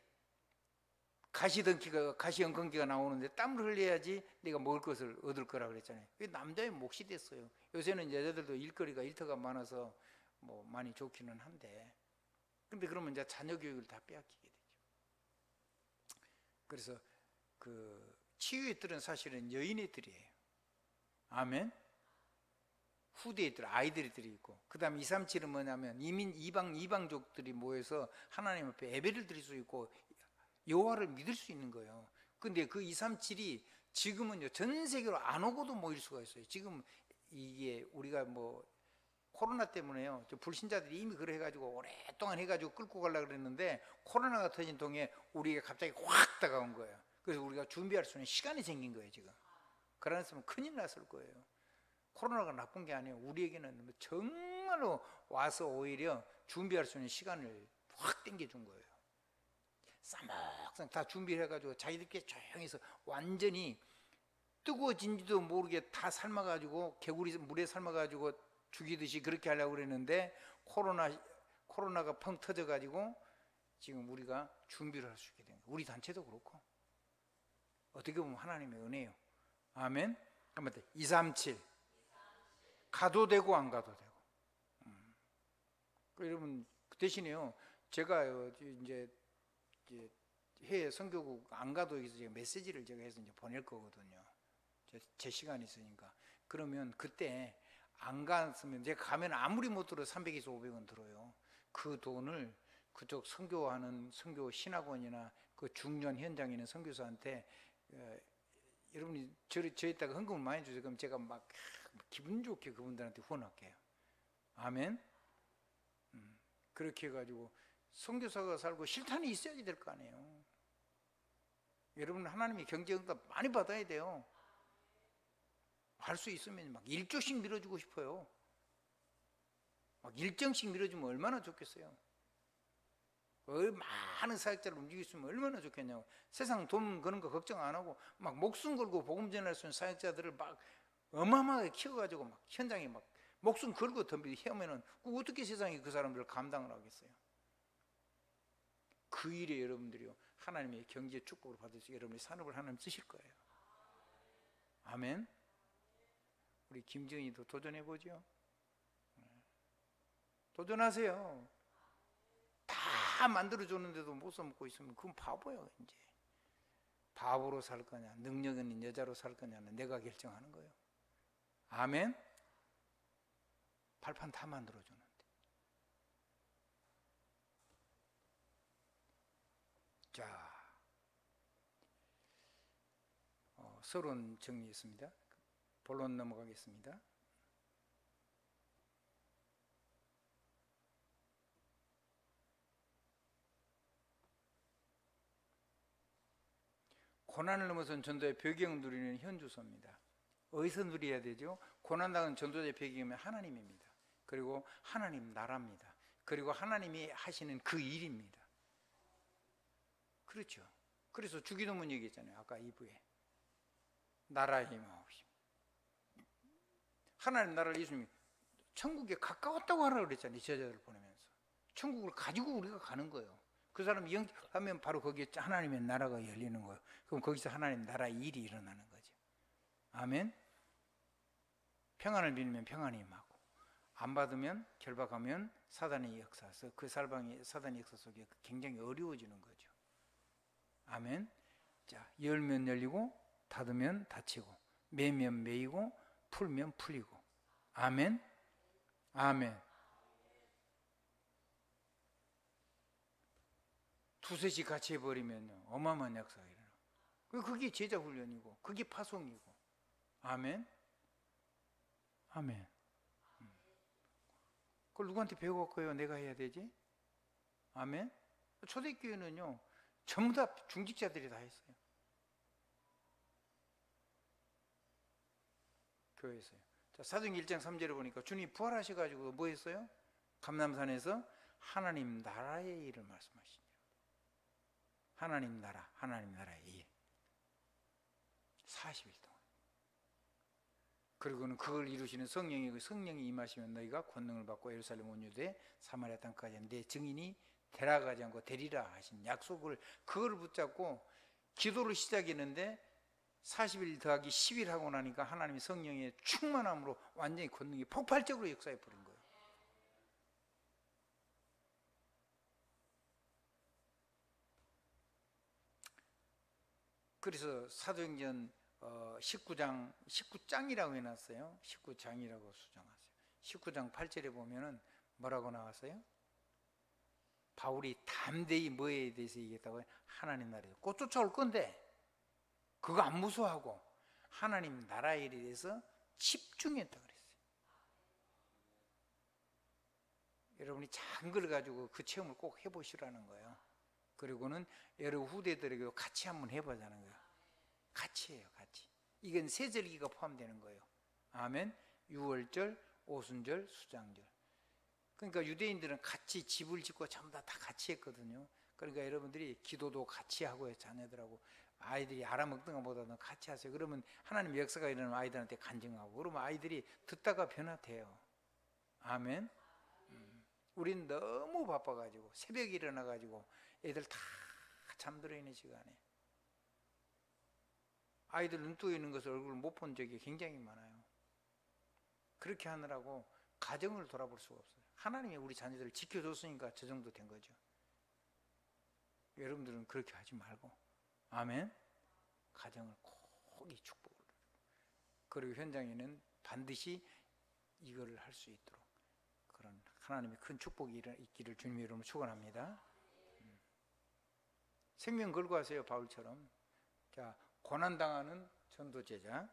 가시덩기가 가시연건기가 나오는데 땀을 흘려야지 내가 먹을 것을 얻을 거라 그랬잖아요. 그게 남자의 몫이 됐어요. 요새는 여자들도 일거리가 일터가 많아서 뭐 많이 좋기는 한데 근데 그러면 이제 자녀 교육을 다 빼앗기게 되죠. 그래서 그 치유의 뜰은 사실은 여인의 뜰이에요. 아멘. 후대의 뜰, 아이들의 뜰이 있고 그 다음에 이삼칠은 뭐냐면 이민 이방 이방족들이 모여서 하나님 앞에 예배를 드릴 수 있고 여호와를 믿을 수 있는 거예요. 근데 그 이삼칠이 지금은요 전 세계로 안 오고도 모일 수가 있어요. 지금 이게 우리가 뭐 코로나 때문에요 불신자들이 이미 그래 해가지고 오랫동안 해가지고 끌고 가려고 그랬는데 코로나가 터진 동에 우리에게 갑자기 확 다가온 거예요. 그래서 우리가 준비할 수 있는 시간이 생긴 거예요. 지금 그러았으면 큰일 났을 거예요. 코로나가 나쁜 게 아니에요. 우리에게는 정말로 와서 오히려 준비할 수 있는 시간을 확 당겨준 거예요. 싸먹싸먹 다 준비를 해가지고 자기들끼리 조용히 해서 완전히 뜨거워진지도 모르게 다 삶아가지고 개구리 물에 삶아가지고 죽이듯이 그렇게 하려고 그랬는데 코로나, 코로나가 펑 터져가지고 지금 우리가 준비를 할 수 있게 된 거예요. 우리 단체도 그렇고 어떻게 보면 하나님의 은혜예요. 아멘. 한번 더 이삼칠 가도 되고 안 가도 되고. 음. 여러분 그 대신에요 제가 이제, 이제 해외 선교국 안 가도 여기서 제가 메시지를 제가 해서 이제 보낼 거거든요. 제, 제 시간이 있으니까. 그러면 그때 안 갔으면 제가 가면 아무리 못 들어 삼백에서 오백 원 들어요. 그 돈을 그쪽 선교하는 선교 신학원이나 그 중년 현장에 있는 선교사한테 어, 여러분이 저, 저에다가 헌금을 많이 주세요. 그럼 제가 막 기분 좋게 그분들한테 후원할게요. 아멘. 음, 그렇게 해가지고 선교사가 살고 실탄이 있어야 될 거 아니에요. 여러분 하나님의 경제응답 많이 받아야 돼요. 할 수 있으면 막 일조씩 밀어주고 싶어요. 막 일정씩 밀어주면 얼마나 좋겠어요. 많은 사역자를 움직일 수 있으면 얼마나 좋겠냐고. 세상 돈 그런 거 걱정 안 하고 막 목숨 걸고 복음 전할 수 있는 사역자들을 막 어마어마하게 키워가지고 막 현장에 막 목숨 걸고 덤비게 하면은 어떻게 세상이 그 사람들을 감당을 하겠어요. 그 일에 여러분들이요 하나님의 경제 축복을 받을 수 여러분의 산업을 하나님 쓰실 거예요. 아멘. 우리 김정희도 도전해 보죠. 도전하세요. 다 만들어줬는데도 못 써먹고 있으면 그건 바보예요. 이제 바보로 살 거냐 능력 있는 여자로 살 거냐는 내가 결정하는 거예요. 아멘. 발판 다 만들어줬는데. 자, 어, 서론 정리했습니다. 본론 넘어가겠습니다. 고난을 넘어선 전도의 배경 누리는 현주소입니다. 어디서 누려야 되죠? 고난당한 전도자의 배경이면 하나님입니다. 그리고 하나님 나라입니다. 그리고 하나님이 하시는 그 일입니다. 그렇죠. 그래서 주기도문 얘기했잖아요. 아까 이 부에 나라의 임하옵심. 하나님 나라를 예수님이 천국에 가까웠다고 하라고 그랬잖아요. 제자들을 보내면서 천국을 가지고 우리가 가는 거예요. 그 사람이 영접하면 바로 거기에 하나님의 나라가 열리는 거예요. 그럼 거기서 하나님 나라의 일이 일어나는 거죠. 아멘. 평안을 빌면 평안이 임하고 안 받으면 결박하면 사단의 역사서 그 사방의 사단의 역사 속에 굉장히 어려워지는 거죠. 아멘. 자, 열면 열리고 닫으면 닫히고 매면 매이고 풀면 풀리고. 아멘. 아멘. 두셋이 같이 해버리면 어마어마한 역사가 일어나. 그게 제자 훈련이고 그게 파송이고. 아멘. 아멘. 그걸 누구한테 배워갖고요 내가 해야 되지? 아멘. 초대교회는요 전부 다 중직자들이 다 했어요. 교회에서요. 자, 사도행전 일 장 삼 절에 보니까 주님이 부활하셔가지고 뭐 했어요? 감람산에서 하나님 나라의 일을 말씀하시죠. 하나님 나라, 하나님 나라의 일. 사십 일 동안. 그리고는 그걸 이루시는 성령이 성령이 임하시면 너희가 권능을 받고 예루살렘 온 유대 사마리아 땅까지 내 증인이 되라가지 않고 되리라 하신 약속을 그걸 붙잡고 기도를 시작했는데 사십 일 더하기 십 일 하고 나니까 하나님의 성령의 충만함으로 완전히 권능이 폭발적으로 역사해 버린 거예요. 그래서 사도행전 어, 십구 장, 십구 장이라고 해놨어요. 십구 장이라고 수정하세요. 십구 장 팔 절에 보면은 뭐라고 나왔어요? 바울이 담대히 뭐에 대해서 얘기했다고요? 하나님 나라에 곧 쫓아올 건데 그거 안 무서워하고 하나님 나라에 대해서 집중했다고 그랬어요. 여러분이 작은 걸 가지고 그 체험을 꼭 해보시라는 거예요. 그리고는 여러 후대들에게 같이 한번 해보자는 거예요. 같이 해요, 같이. 이건 세절기가 포함되는 거예요. 아멘. 유월절, 오순절, 수장절. 그러니까 유대인들은 같이 집을 짓고 전부 다, 다 같이 했거든요. 그러니까 여러분들이 기도도 같이 하고요. 자녀들하고 아이들이 알아먹던 것보다는 같이 하세요. 그러면 하나님의 역사가 일어나면 아이들한테 간증하고, 그러면 아이들이 듣다가 변화돼요. 아멘. 음. 우린 너무 바빠가지고 새벽에 일어나가지고 애들 다 잠들어 있는 시간에 아이들 눈 뜨고 있는 것을 얼굴을 못 본 적이 굉장히 많아요. 그렇게 하느라고 가정을 돌아볼 수가 없어요. 하나님이 우리 자녀들을 지켜줬으니까 저 정도 된 거죠. 여러분들은 그렇게 하지 말고, 아멘. 가정을 꼭 이 축복을, 그리고 현장에는 반드시 이거를 할 수 있도록 그런 하나님의 큰 축복이 있기를 주님의 이름으로 축원합니다. 음. 생명 걸고 하세요. 바울처럼. 자, 고난당하는 전도제자.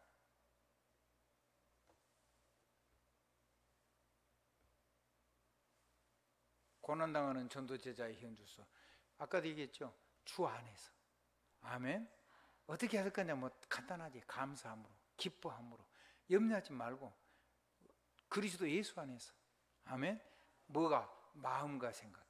고난당하는 전도제자의 현주소. 아까도 얘기했죠. 주 안에서. 아멘. 어떻게 할 거냐? 뭐 간단하지. 감사함으로, 기뻐함으로, 염려하지 말고 그리스도 예수 안에서. 아멘. 뭐가? 마음과 생각이.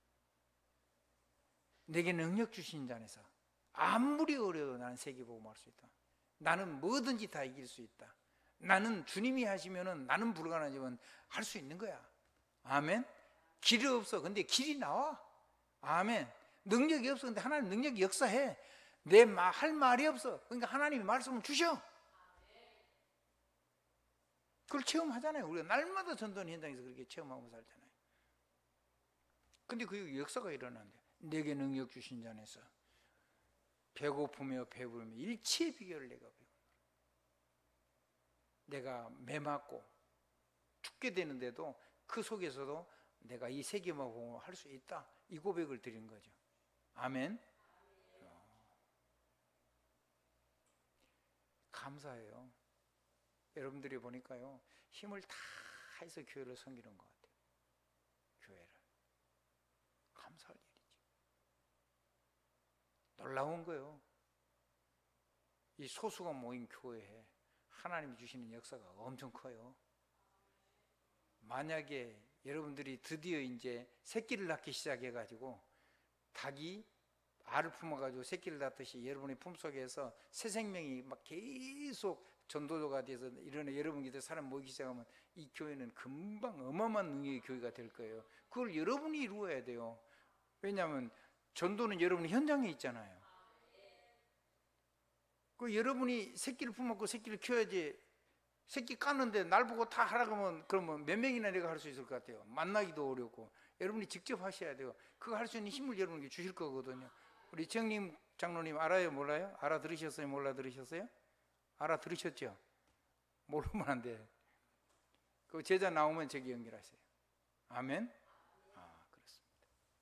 내게 능력 주신 자 안에서 아무리 어려도 나는 세계복음할 수 있다. 나는 뭐든지 다 이길 수 있다. 나는 주님이 하시면은 나는 불가능하지만 할 수 있는 거야. 아멘. 길이 없어. 근데 길이 나와. 아멘. 능력이 없어. 근데 하나님 능력이 역사해. 내 할 말이 없어. 그러니까 하나님이 말씀을 주셔. 그걸 체험하잖아요. 우리가 날마다 전도하는 현장에서 그렇게 체험하고 살잖아요. 근데 그 역사가 일어나는데, 내게 능력 주신 자 안에서 배고프며 배부르며 일체의 비결을 내가 배워. 내가 매맞고 죽게 되는데도 그 속에서도 내가 이 세계복음을 할 수 있다. 이 고백을 드린 거죠. 아멘. 어. 감사해요. 여러분들이 보니까요, 힘을 다 해서 교회를 섬기는 것 같아요. 교회를. 감사할 일이죠. 놀라운 거예요. 이 소수가 모인 교회에 하나님이 주시는 역사가 엄청 커요. 만약에 여러분들이 드디어 이제 새끼를 낳기 시작해가지고 닭이 알을 품어가지고 새끼를 낳듯이 여러분의 품속에서 새 생명이 막 계속 전도도가 돼서 이런 여러분 기대 사람 모이기 시작하면 이 교회는 금방 어마어마한 능력의 교회가 될 거예요. 그걸 여러분이 이루어야 돼요. 왜냐하면 전도는 여러분 현장에 있잖아요. 그 여러분이 새끼를 품었고 새끼를 키워야지. 새끼 깠는데 날 보고 다 하라고 하면 그러면 몇 명이나 내가 할 수 있을 것 같아요. 만나기도 어렵고. 여러분이 직접 하셔야 돼요. 그거 할 수 있는 힘을 여러분에게 주실 거거든요. 우리 정님 장로님 알아요? 몰라요? 알아들으셨어요? 몰라 들으셨어요? 알아들으셨죠? 모르면 안 돼. 그 제자 나오면 저기 연결하세요. 아멘. 아, 그렇습니다.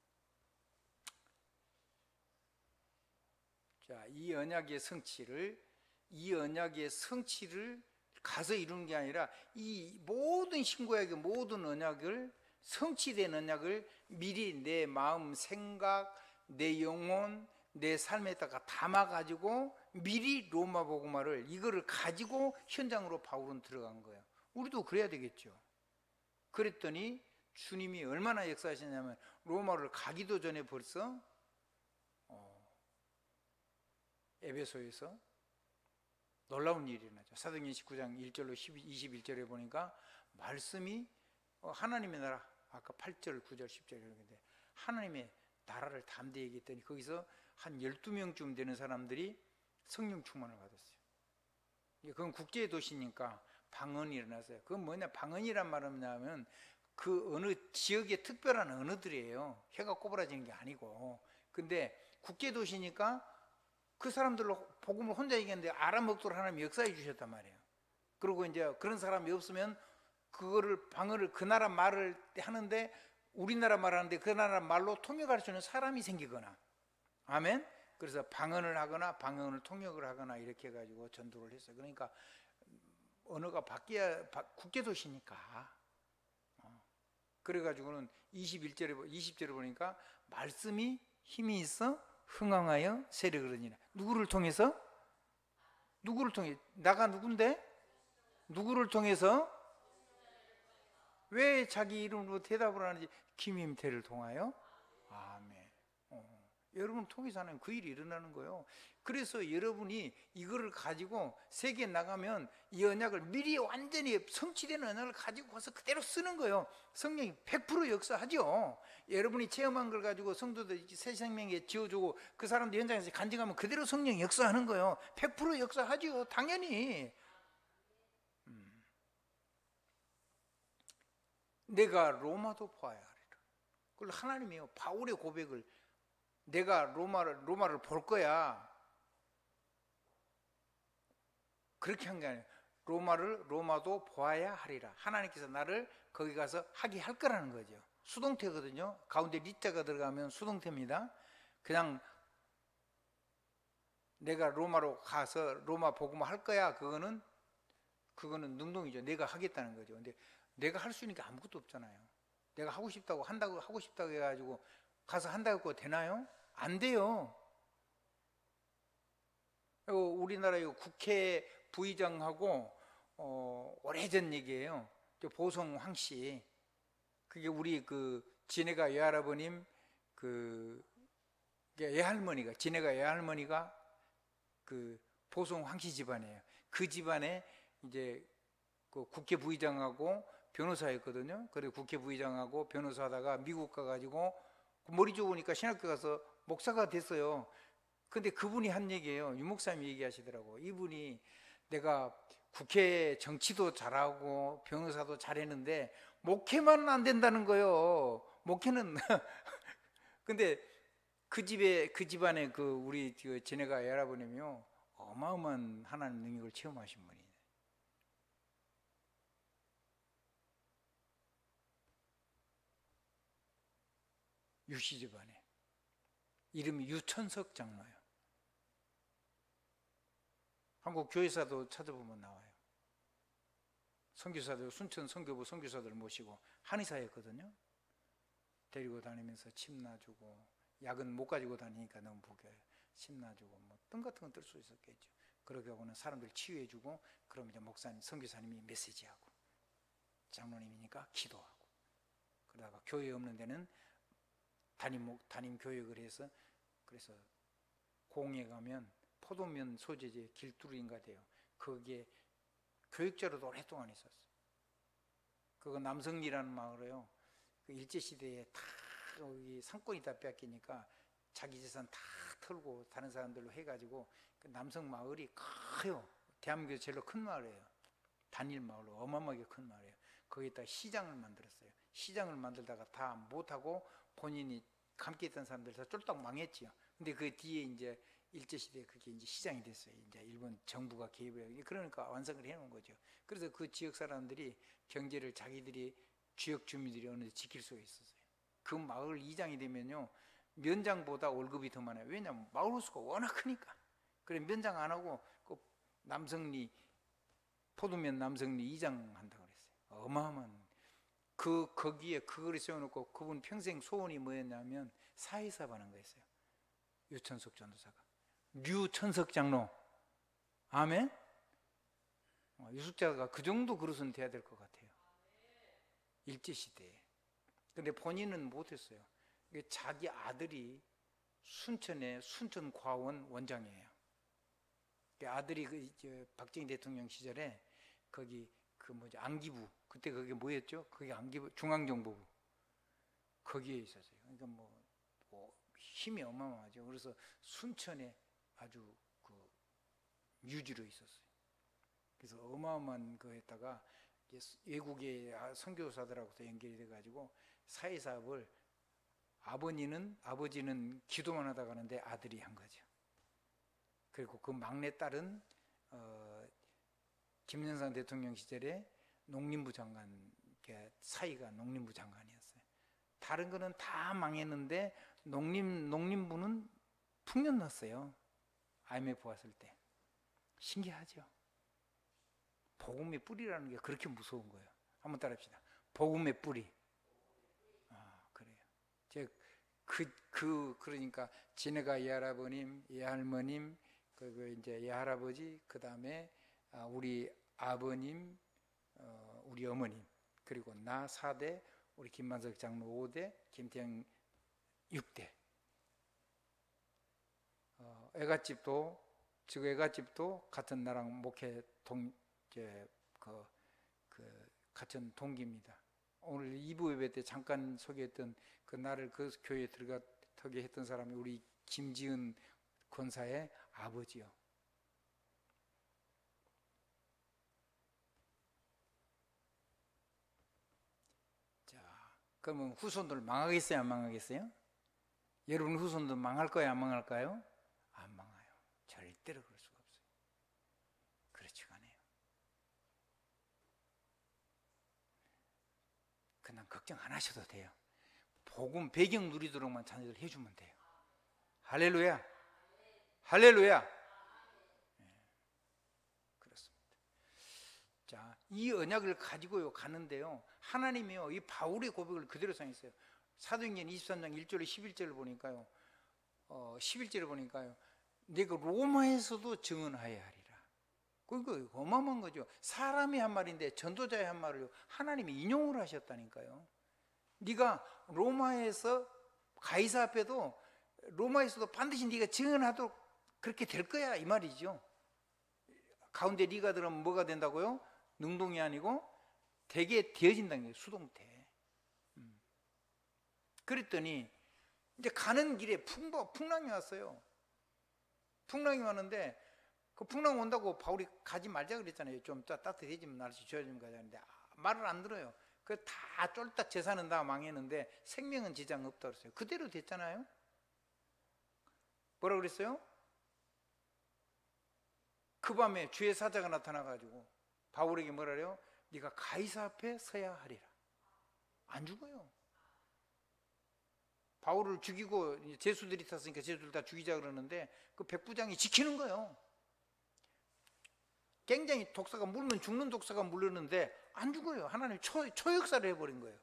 자, 이 언약의 성취를 이 언약의 성취를 가서 이루는 게 아니라 이 모든 신구약의 모든 언약을 성취된 언약을 미리 내 마음, 생각, 내 영혼, 내 삶에다가 담아가지고 미리 로마 복음화를 이거를 가지고 현장으로 바울은 들어간 거예요. 우리도 그래야 되겠죠. 그랬더니 주님이 얼마나 역사하시냐면 로마를 가기도 전에 벌써 어, 에베소에서 놀라운 일이 일어나죠. 사도행전 십구 장 일 절로 이십일 절에 보니까 말씀이 하나님의 나라, 아까 팔 절, 구 절, 십 절 이렇게 하나님의 나라를 담대히 얘기했더니 거기서 한 열두 명쯤 되는 사람들이 성령 충만을 받았어요. 그건 국제 도시니까 방언이 일어났어요. 그건 뭐냐? 방언이란 말은 뭐냐면 그 어느 지역의 특별한 언어들이에요. 해가 꼬부라지는 게 아니고. 근데 국제 도시니까 그 사람들로 복음을 혼자 얘기했는데 알아먹도록 하나님이 역사해 주셨단 말이에요. 그리고 이제 그런 사람이 없으면 그거를 방언을 그 나라 말을 하는데 우리나라 말하는데 그 나라 말로 통역할 수 있는 사람이 생기거나, 아멘. 그래서 방언을 하거나 방언을 통역을 하거나 이렇게 해가지고 전도를 했어요. 그러니까 언어가 바뀌어야 국제 도시니까. 어. 그래가지고는 이십일 절에 이십 절에 보니까 말씀이 힘이 있어 흥황하여 세력을 얻으니라. 누구를 통해서? 누구를 통해? 나가 누군데? 누구를 통해서? 왜 자기 이름으로 대답을 하는지 김임태를 통하여? 아멘. 어. 여러분을 통해서 하나님 그 일이 일어나는 거예요. 그래서 여러분이 이거를 가지고 세계에 나가면 이 언약을 미리 완전히 성취되는 언약을 가지고 와서 그대로 쓰는 거예요. 성령이 백 퍼센트 역사하죠. 여러분이 체험한 걸 가지고 성도들 새 생명에 지어주고 그 사람들 현장에서 간증하면 그대로 성령이 역사하는 거예요. 백 퍼센트 역사하죠. 당연히. 음. 내가 로마도 보아야 하리라. 그걸 하나님이요, 바울의 고백을 내가 로마를 로마를 볼 거야. 그렇게 한 게 아니에요. 로마를 로마도 보아야 하리라. 하나님께서 나를 거기 가서 하게 할 거라는 거죠. 수동태거든요. 가운데 리자가 들어가면 수동태입니다. 그냥 내가 로마로 가서 로마 복음을 할 거야. 그거는 그거는 능동이죠. 내가 하겠다는 거죠. 근데 내가 할 수 있는 게 아무것도 없잖아요. 내가 하고 싶다고 한다고 하고 싶다고 해가지고 가서 한다고 되나요? 안 돼요. 우리나라의 국회 부의장하고 어, 오래전 얘기예요. 보성 황씨. 그게 우리 그 진해가 외할아버님 그 외할머니가 진해가 외할머니가 그 보성 황씨 집안이에요. 그 집안에 이제 그 국회 부의장하고 변호사였거든요. 그리고 국회 부의장하고 변호사하다가 미국 가가지고 머리 좋으니까 신학교 가서 목사가 됐어요. 근데 그분이 한 얘기예요. 유 목사님이 얘기하시더라고. 이분이 내가 국회 정치도 잘하고 변호사도 잘했는데 목회만은 안 된다는 거예요. 목회는 근데 그 집에 그 집안에 그 우리 그 지네가 외할아버님이요, 어마어마한 하나님 능력을 체험하신 분이에요. 유씨 집안에 이름이 유천석 장로예요. 한국 교회사도 찾아보면 나와요. 선교사들, 순천 선교부 선교사들 모시고 한의사였거든요. 데리고 다니면서 침 놔주고, 약은 못 가지고 다니니까 너무 보겨요. 침 놔주고 뭐 뜸 같은 건 뜰 수 있었겠죠. 그러게 하고는 사람들 치유해주고, 그럼 이제 목사님, 선교사님이 메시지하고, 장로님이니까 기도하고, 그러다가 교회 없는 데는 담임, 담임 교육을 해서, 그래서 공에 가면 포도면 소재지 길두리인가 돼요. 거기에 교육자로도 오랫동안 있었어요. 그거 남성리라는 마을이에요. 그 일제시대에 다 여기 상권이 다 뺏기니까 자기 재산 다 털고 다른 사람들로 해가지고 그 남성 마을이 커요. 대한민국에서 제일 큰 마을이에요. 단일 마을로 어마어마하게 큰 마을이에요. 거기에다 시장을 만들었어요. 시장을 만들다가 다 못하고 본인이 함께 있던 사람들 다 쫄딱 망했지요. 근데 그 뒤에 이제 일제시대에 그게 이제 시장이 됐어요. 이제 일본 정부가 개입을 해요. 그러니까 완성을 해놓은 거죠. 그래서 그 지역 사람들이 경제를 자기들이 지역 주민들이 어느 정도 지킬 수가 있었어요. 그 마을 이장이 되면요, 면장보다 월급이 더 많아요. 왜냐하면 마을 호수가 워낙 크니까. 그래 면장 안 하고 그 남성리 포도면 남성리 이장 한다고 그랬어요. 어마어마한 그 거기에 그거를 세워놓고 그분 평생 소원이 뭐였냐면 사회사업 하는 거였어요. 유천석 전도사가. 류천석 장로. 아멘. 어, 유숙자가 그 정도 그릇은 돼야 될 것 같아요. 일제시대에. 근데 본인은 못했어요. 자기 아들이 순천의 순천과원 원장이에요. 아들이 그 이제 박정희 대통령 시절에 거기 그 뭐지 안기부, 그때 그게 뭐였죠? 그게 안기부 중앙정보부 거기에 있었어요. 그러니까 뭐, 뭐 힘이 어마어마하죠. 그래서 순천에 아주 그 유지로 있었어요. 그래서 어마어마한 거 했다가 외국의 선교사들하고도 연결이 돼가지고 사회사업을 아버지는 아버지는 기도만 하다 가는데 아들이 한 거죠. 그리고 그 막내 딸은 어, 김영삼 대통령 시절에 농림부 장관, 사위가 농림부 장관이었어요. 다른 거는 다 망했는데 농림 농림부는 풍년 났어요. 아이엠에프 왔을 때. 신기하죠. 복음의 뿌리라는 게 그렇게 무서운 거예요. 한번 따라합시다. 복음의 뿌리. 아, 그래요. 제 그, 그, 그러니까, 지네가 예할아버님, 예할머님, 그리고 이제 예할아버지, 그 다음에 우리 아버님, 어, 우리 어머님, 그리고 나 사 대, 우리 김만석 장로 오 대, 김태형 육 대. 애갓집도 즉 애갓집도 같은 나랑 목회 동 이제 그, 그 같은 동기입니다. 오늘 이 부 예배 때 잠깐 소개했던 그 나를 그 교회에 들어가게 했던 사람이 우리 김지은 권사의 아버지요. 자, 그러면 후손들 망하겠어요, 안 망하겠어요? 여러분 후손들 망할 거야, 안 망할까요? 안 망해요. 절대로 그럴 수가 없어요. 그렇지가 않아요. 그냥 걱정 안 하셔도 돼요. 복음 배경 누리도록만 자녀들 해주면 돼요. 할렐루야, 할렐루야. 네, 그렇습니다. 자, 이 언약을 가지고요 가는데요, 하나님이요 이 바울의 고백을 그대로 상했어요. 사도행전 이십삼 장 일 절에 십일 절을 보니까요, 어, 십일 절을 보니까요, 내가 로마에서도 증언하여야 하리라. 그거 어마어마한 거죠. 사람이 한 말인데 전도자의 한 말을 하나님이 인용을 하셨다니까요. 네가 로마에서 가이사 앞에도 로마에서도 반드시 네가 증언하도록 그렇게 될 거야 이 말이죠. 가운데 네가 들으면 뭐가 된다고요? 능동이 아니고 되게 되어진다는 게 수동태. 음. 그랬더니 이제 가는 길에 풍부, 풍랑이 왔어요. 풍랑이 왔는데 그 풍랑 온다고 바울이 가지 말자 그랬잖아요. 좀 따뜻해지면 날씨 좋아지면 가자는데 말을 안 들어요. 그 다 쫄딱 재산은 다 망했는데 생명은 지장 없다 그랬어요. 그대로 됐잖아요. 뭐라 그랬어요? 그 밤에 주의 사자가 나타나가지고 바울에게 뭐라 그래요? 네가 가이사 앞에 서야 하리라. 안 죽어요. 바울을 죽이고 제수들이 탔으니까 제수들 다 죽이자 그러는데 그 백부장이 지키는 거예요. 굉장히 독사가 물면 죽는 독사가 물렸는데 안 죽어요. 하나님 초, 초역사를 해버린 거예요.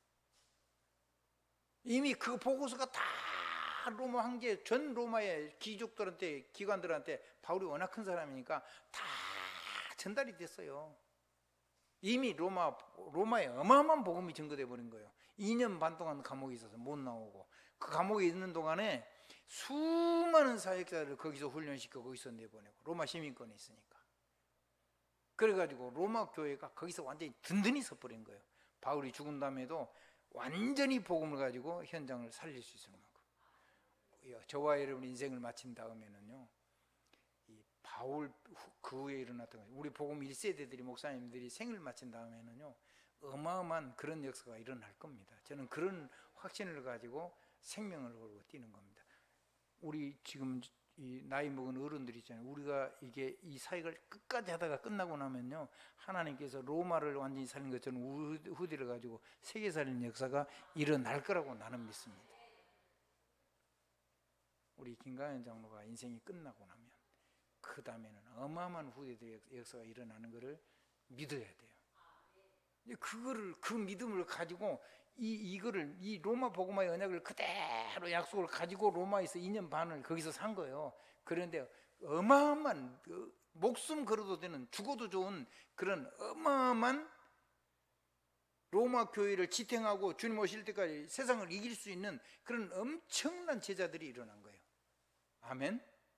이미 그 보고서가 다 로마 황제 전 로마의 귀족들한테 기관들한테 바울이 워낙 큰 사람이니까 다 전달이 됐어요. 이미 로마, 로마에 어마어마한 복음이 증거돼 버린 거예요. 이 년 반 동안 감옥에 있어서 못 나오고 그 감옥에 있는 동안에 수많은 사역자를 거기서 훈련시켜 거기서 내보내고 로마 시민권에 있으니까. 그래가지고 로마 교회가 거기서 완전히 든든히 서버린 거예요. 바울이 죽은 다음에도 완전히 복음을 가지고 현장을 살릴 수 있을 만큼. 저와 여러분 인생을 마친 다음에는요, 이 바울 그 후에 일어났던 거예요. 우리 복음 일 세대들이 목사님들이 생을 마친 다음에는요, 어마어마한 그런 역사가 일어날 겁니다. 저는 그런 확신을 가지고 생명을 걸고 뛰는 겁니다. 우리 지금 이 나이 먹은 어른들이 있잖아요. 우리가 이게 이 사역을 끝까지 하다가 끝나고 나면요, 하나님께서 로마를 완전히 살린 것처럼 후대를 가지고 세계 살리는 역사가 일어날 거라고 나는 믿습니다. 우리 김강현 장로가 인생이 끝나고 나면 그 다음에는 어마어마한 후대들의 역사가 일어나는 것을 믿어야 돼요. 그거를 그 믿음을 가지고 이 이거를 이 로마 복음화의 언약을 그대로 약속을 가지고 로마에서 이 년 반을 거기서 산 거예요. 그런데 어마어마한 그 목숨 걸어도 되는 죽어도 좋은 그런 어마어마한 로마 교회를 지탱하고 주님 오실 때까지 세상을 이길 수 있는 그런 엄청난 제자들이 일어난 거예요. 아멘.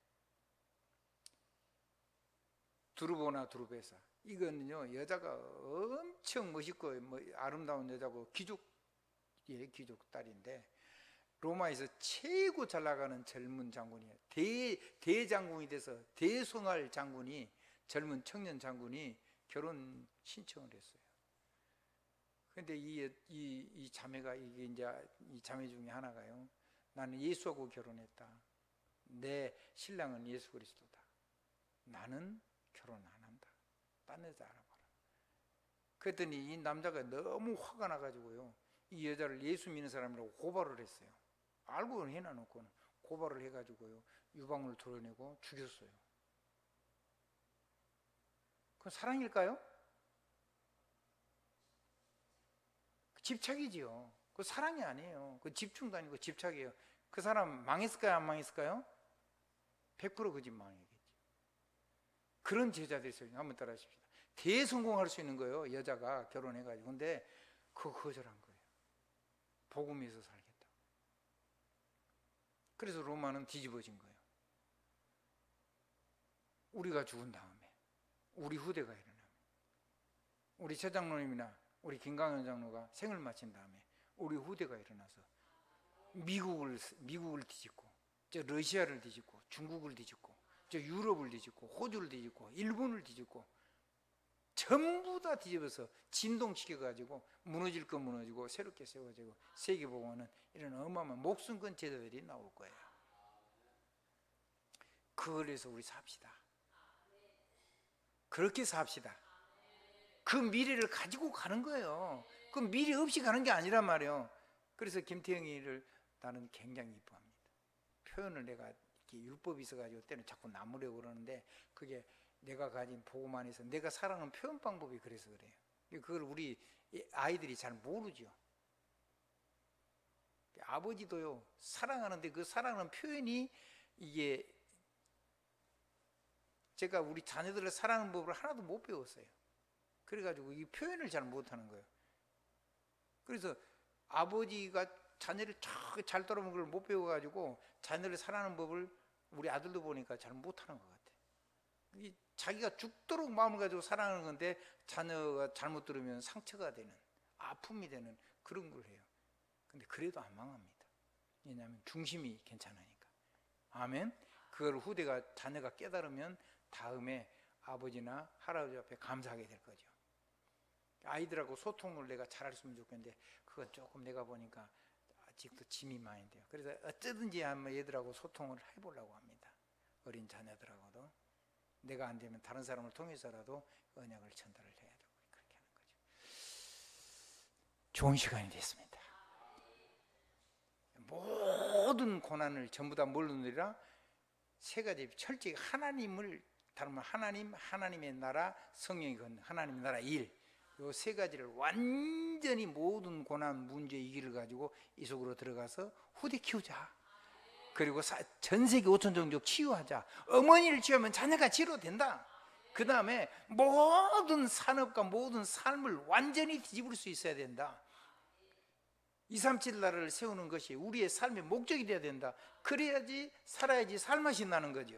두르보나 두르베사, 이거는요 여자가 엄청 멋있고 뭐 아름다운 여자고 귀족, 예, 귀족 딸인데 로마에서 최고 잘 나가는 젊은 장군이에요. 대, 대장군이 돼서 대성할 장군이, 젊은 청년 장군이 결혼 신청을 했어요. 근데 이, 이, 이 자매가, 이게 이제 이 자매 중에 하나가요, 나는 예수하고 결혼했다. 내 신랑은 예수 그리스도다. 나는 결혼 안 한다. 딴 여자 알아봐라. 그랬더니 이 남자가 너무 화가 나가지고요, 이 여자를 예수 믿는 사람이라고 고발을 했어요. 알고 해놔놓고는 고발을 해가지고요, 유방을 드러내고 죽였어요. 그건 사랑일까요? 집착이지요. 그 사랑이 아니에요. 그 집중도 아니고 집착이에요. 그 사람 망했을까요? 안 망했을까요? 백 퍼센트 그 집 망했겠지. 그런 제자들이 있어요. 한번 따라 하십시다. 대성공할 수 있는 거예요. 여자가 결혼해가지고. 근데 그거 거절한 거예요. 복음에서 살겠다. 그래서 로마는 뒤집어진 거예요. 우리가 죽은 다음에 우리 후대가 일어나면, 우리 최 장로님이나 우리 김강현 장로가 생을 마친 다음에 우리 후대가 일어나서 미국을 미국을 뒤집고, 저 러시아를 뒤집고, 중국을 뒤집고, 저 유럽을 뒤집고, 호주를 뒤집고, 일본을 뒤집고, 전부 다 뒤집어서 진동시켜가지고 무너질 건 무너지고 새롭게 세워지고 세계복음화는 이런 어마어마한 목숨 건 제자들이 나올 거예요. 그걸 위해서 우리 삽시다. 그렇게 삽시다. 그 미래를 가지고 가는 거예요. 그 미래 없이 가는 게 아니란 말이에요. 그래서 김태형이를 나는 굉장히 이뻐합니다. 표현을 내가 이렇게 율법이 있어가지고 때는 자꾸 나무려고 그러는데, 그게 내가 가진 복음 안에서 내가 사랑하는 표현 방법이 그래서 그래요. 그걸 우리 아이들이 잘 모르죠. 아버지도요, 사랑하는데 그 사랑하는 표현이, 이게 제가 우리 자녀들을 사랑하는 법을 하나도 못 배웠어요. 그래가지고 이 표현을 잘 못하는 거예요. 그래서 아버지가 자녀를 잘 따라오는 걸 못 배워가지고 자녀를 사랑하는 법을 우리 아들도 보니까 잘 못하는 것 같아요. 자기가 죽도록 마음을 가지고 사랑하는 건데 자녀가 잘못 들으면 상처가 되는, 아픔이 되는 그런 걸 해요. 근데 그래도 안 망합니다. 왜냐하면 중심이 괜찮으니까. 아멘. 그걸 후대가, 자녀가 깨달으면 다음에 아버지나 할아버지 앞에 감사하게 될 거죠. 아이들하고 소통을 내가 잘했으면 좋겠는데 그건 조금 내가 보니까 아직도 짐이 많이 돼요. 그래서 어쩌든지 한번 얘들하고 소통을 해보려고 합니다. 어린 자녀들하고도. 내가 안 되면 다른 사람을 통해서라도 언약을 전달을 해야 되고 그렇게 하는 거죠. 좋은 시간이 됐습니다. 모든 고난을 전부 다 뭘로 누리라? 세 가지 철저히 하나님을 다루면 하나님, 하나님의 나라, 성령이 건 하나님의 나라 일, 요 세 가지를 완전히 모든 고난, 문제, 위기를 가지고 이 속으로 들어가서 후대 키우자. 그리고 전 세계 오천 종족 치유하자. 어머니를 치유하면 자녀가 치료된다. 그 다음에 모든 산업과 모든 삶을 완전히 뒤집을 수 있어야 된다. 이삼칠 나라를 세우는 것이 우리의 삶의 목적이 되어야 된다. 그래야지 살아야지 살맛이 나는 거죠.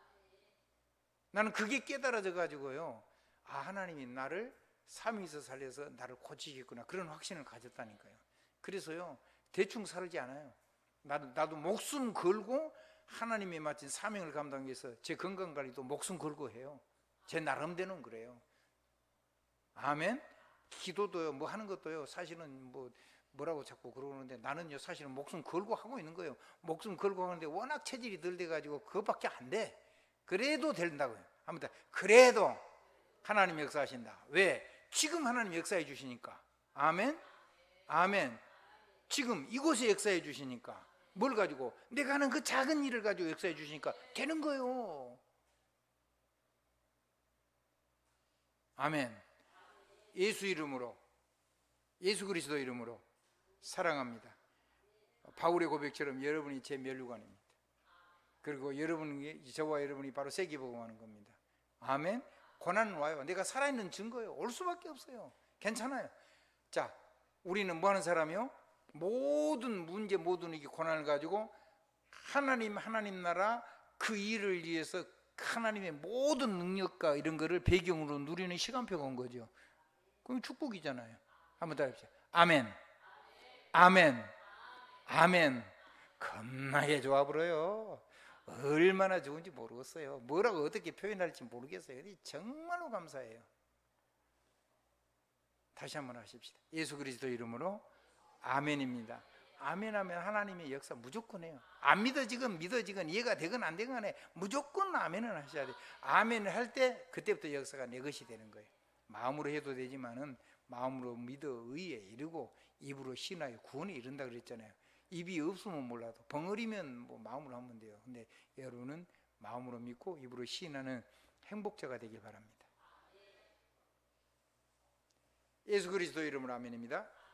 나는 그게 깨달아져 가지고요, 아, 하나님이 나를 삼위에서 살려서 나를 고치겠구나, 그런 확신을 가졌다니까요. 그래서요, 대충 살지 않아요. 나도, 나도 목숨 걸고 하나님이 맡긴 사명을 감당하기 위해서 제 건강관리도 목숨 걸고 해요. 제 나름대로는 그래요. 아멘. 기도도요, 뭐 하는 것도요, 사실은 뭐 뭐라고 자꾸 그러는데 나는요 사실은 목숨 걸고 하고 있는 거예요. 목숨 걸고 하는데 워낙 체질이 덜 돼가지고 그것밖에 안 돼. 그래도 된다고요. 아무튼 그래도 하나님 역사하신다. 왜? 지금 하나님 역사해 주시니까. 아멘. 아멘. 지금 이곳에 역사해 주시니까. 뭘 가지고? 내가 하는 그 작은 일을 가지고 역사해 주시니까 되는 거예요. 아멘. 예수 이름으로, 예수 그리스도 이름으로 사랑합니다. 바울의 고백처럼 여러분이 제 면류관입니다. 그리고 여러분이, 저와 여러분이 바로 세계복음하는 겁니다. 아멘. 고난은 와요. 내가 살아있는 증거예요. 올 수밖에 없어요. 괜찮아요. 자, 우리는 뭐 하는 사람이요? 모든 문제, 모든 이 고난을 가지고 하나님, 하나님 나라 그 일을 위해서 하나님의 모든 능력과 이런 거를 배경으로 누리는 시간표가 온 거죠. 그럼 축복이잖아요. 한번 더 합시다. 아멘. 아멘. 아멘. 겁나게 좋아 보여요. 얼마나 좋은지 모르겠어요. 뭐라고 어떻게 표현할지 모르겠어요. 정말로 감사해요. 다시 한번 하십시다. 예수 그리스도 이름으로 아멘입니다. 아멘하면 하나님의 역사 무조건 해요. 안 믿어지건 믿어지건 이해가 되건 안 되건 간에 무조건 아멘을 하셔야 돼요. 아멘을 할 때 그때부터 역사가 내 것이 되는 거예요. 마음으로 해도 되지만은 마음으로 믿어 의에 이르고 입으로 신하여 구원에 이른다 그랬잖아요. 입이 없으면 몰라도 벙어리면 뭐 마음으로 하면 돼요. 근데 여러분은 마음으로 믿고 입으로 신하는 행복자가 되길 바랍니다. 예수 그리스도 이름으로 아멘입니다.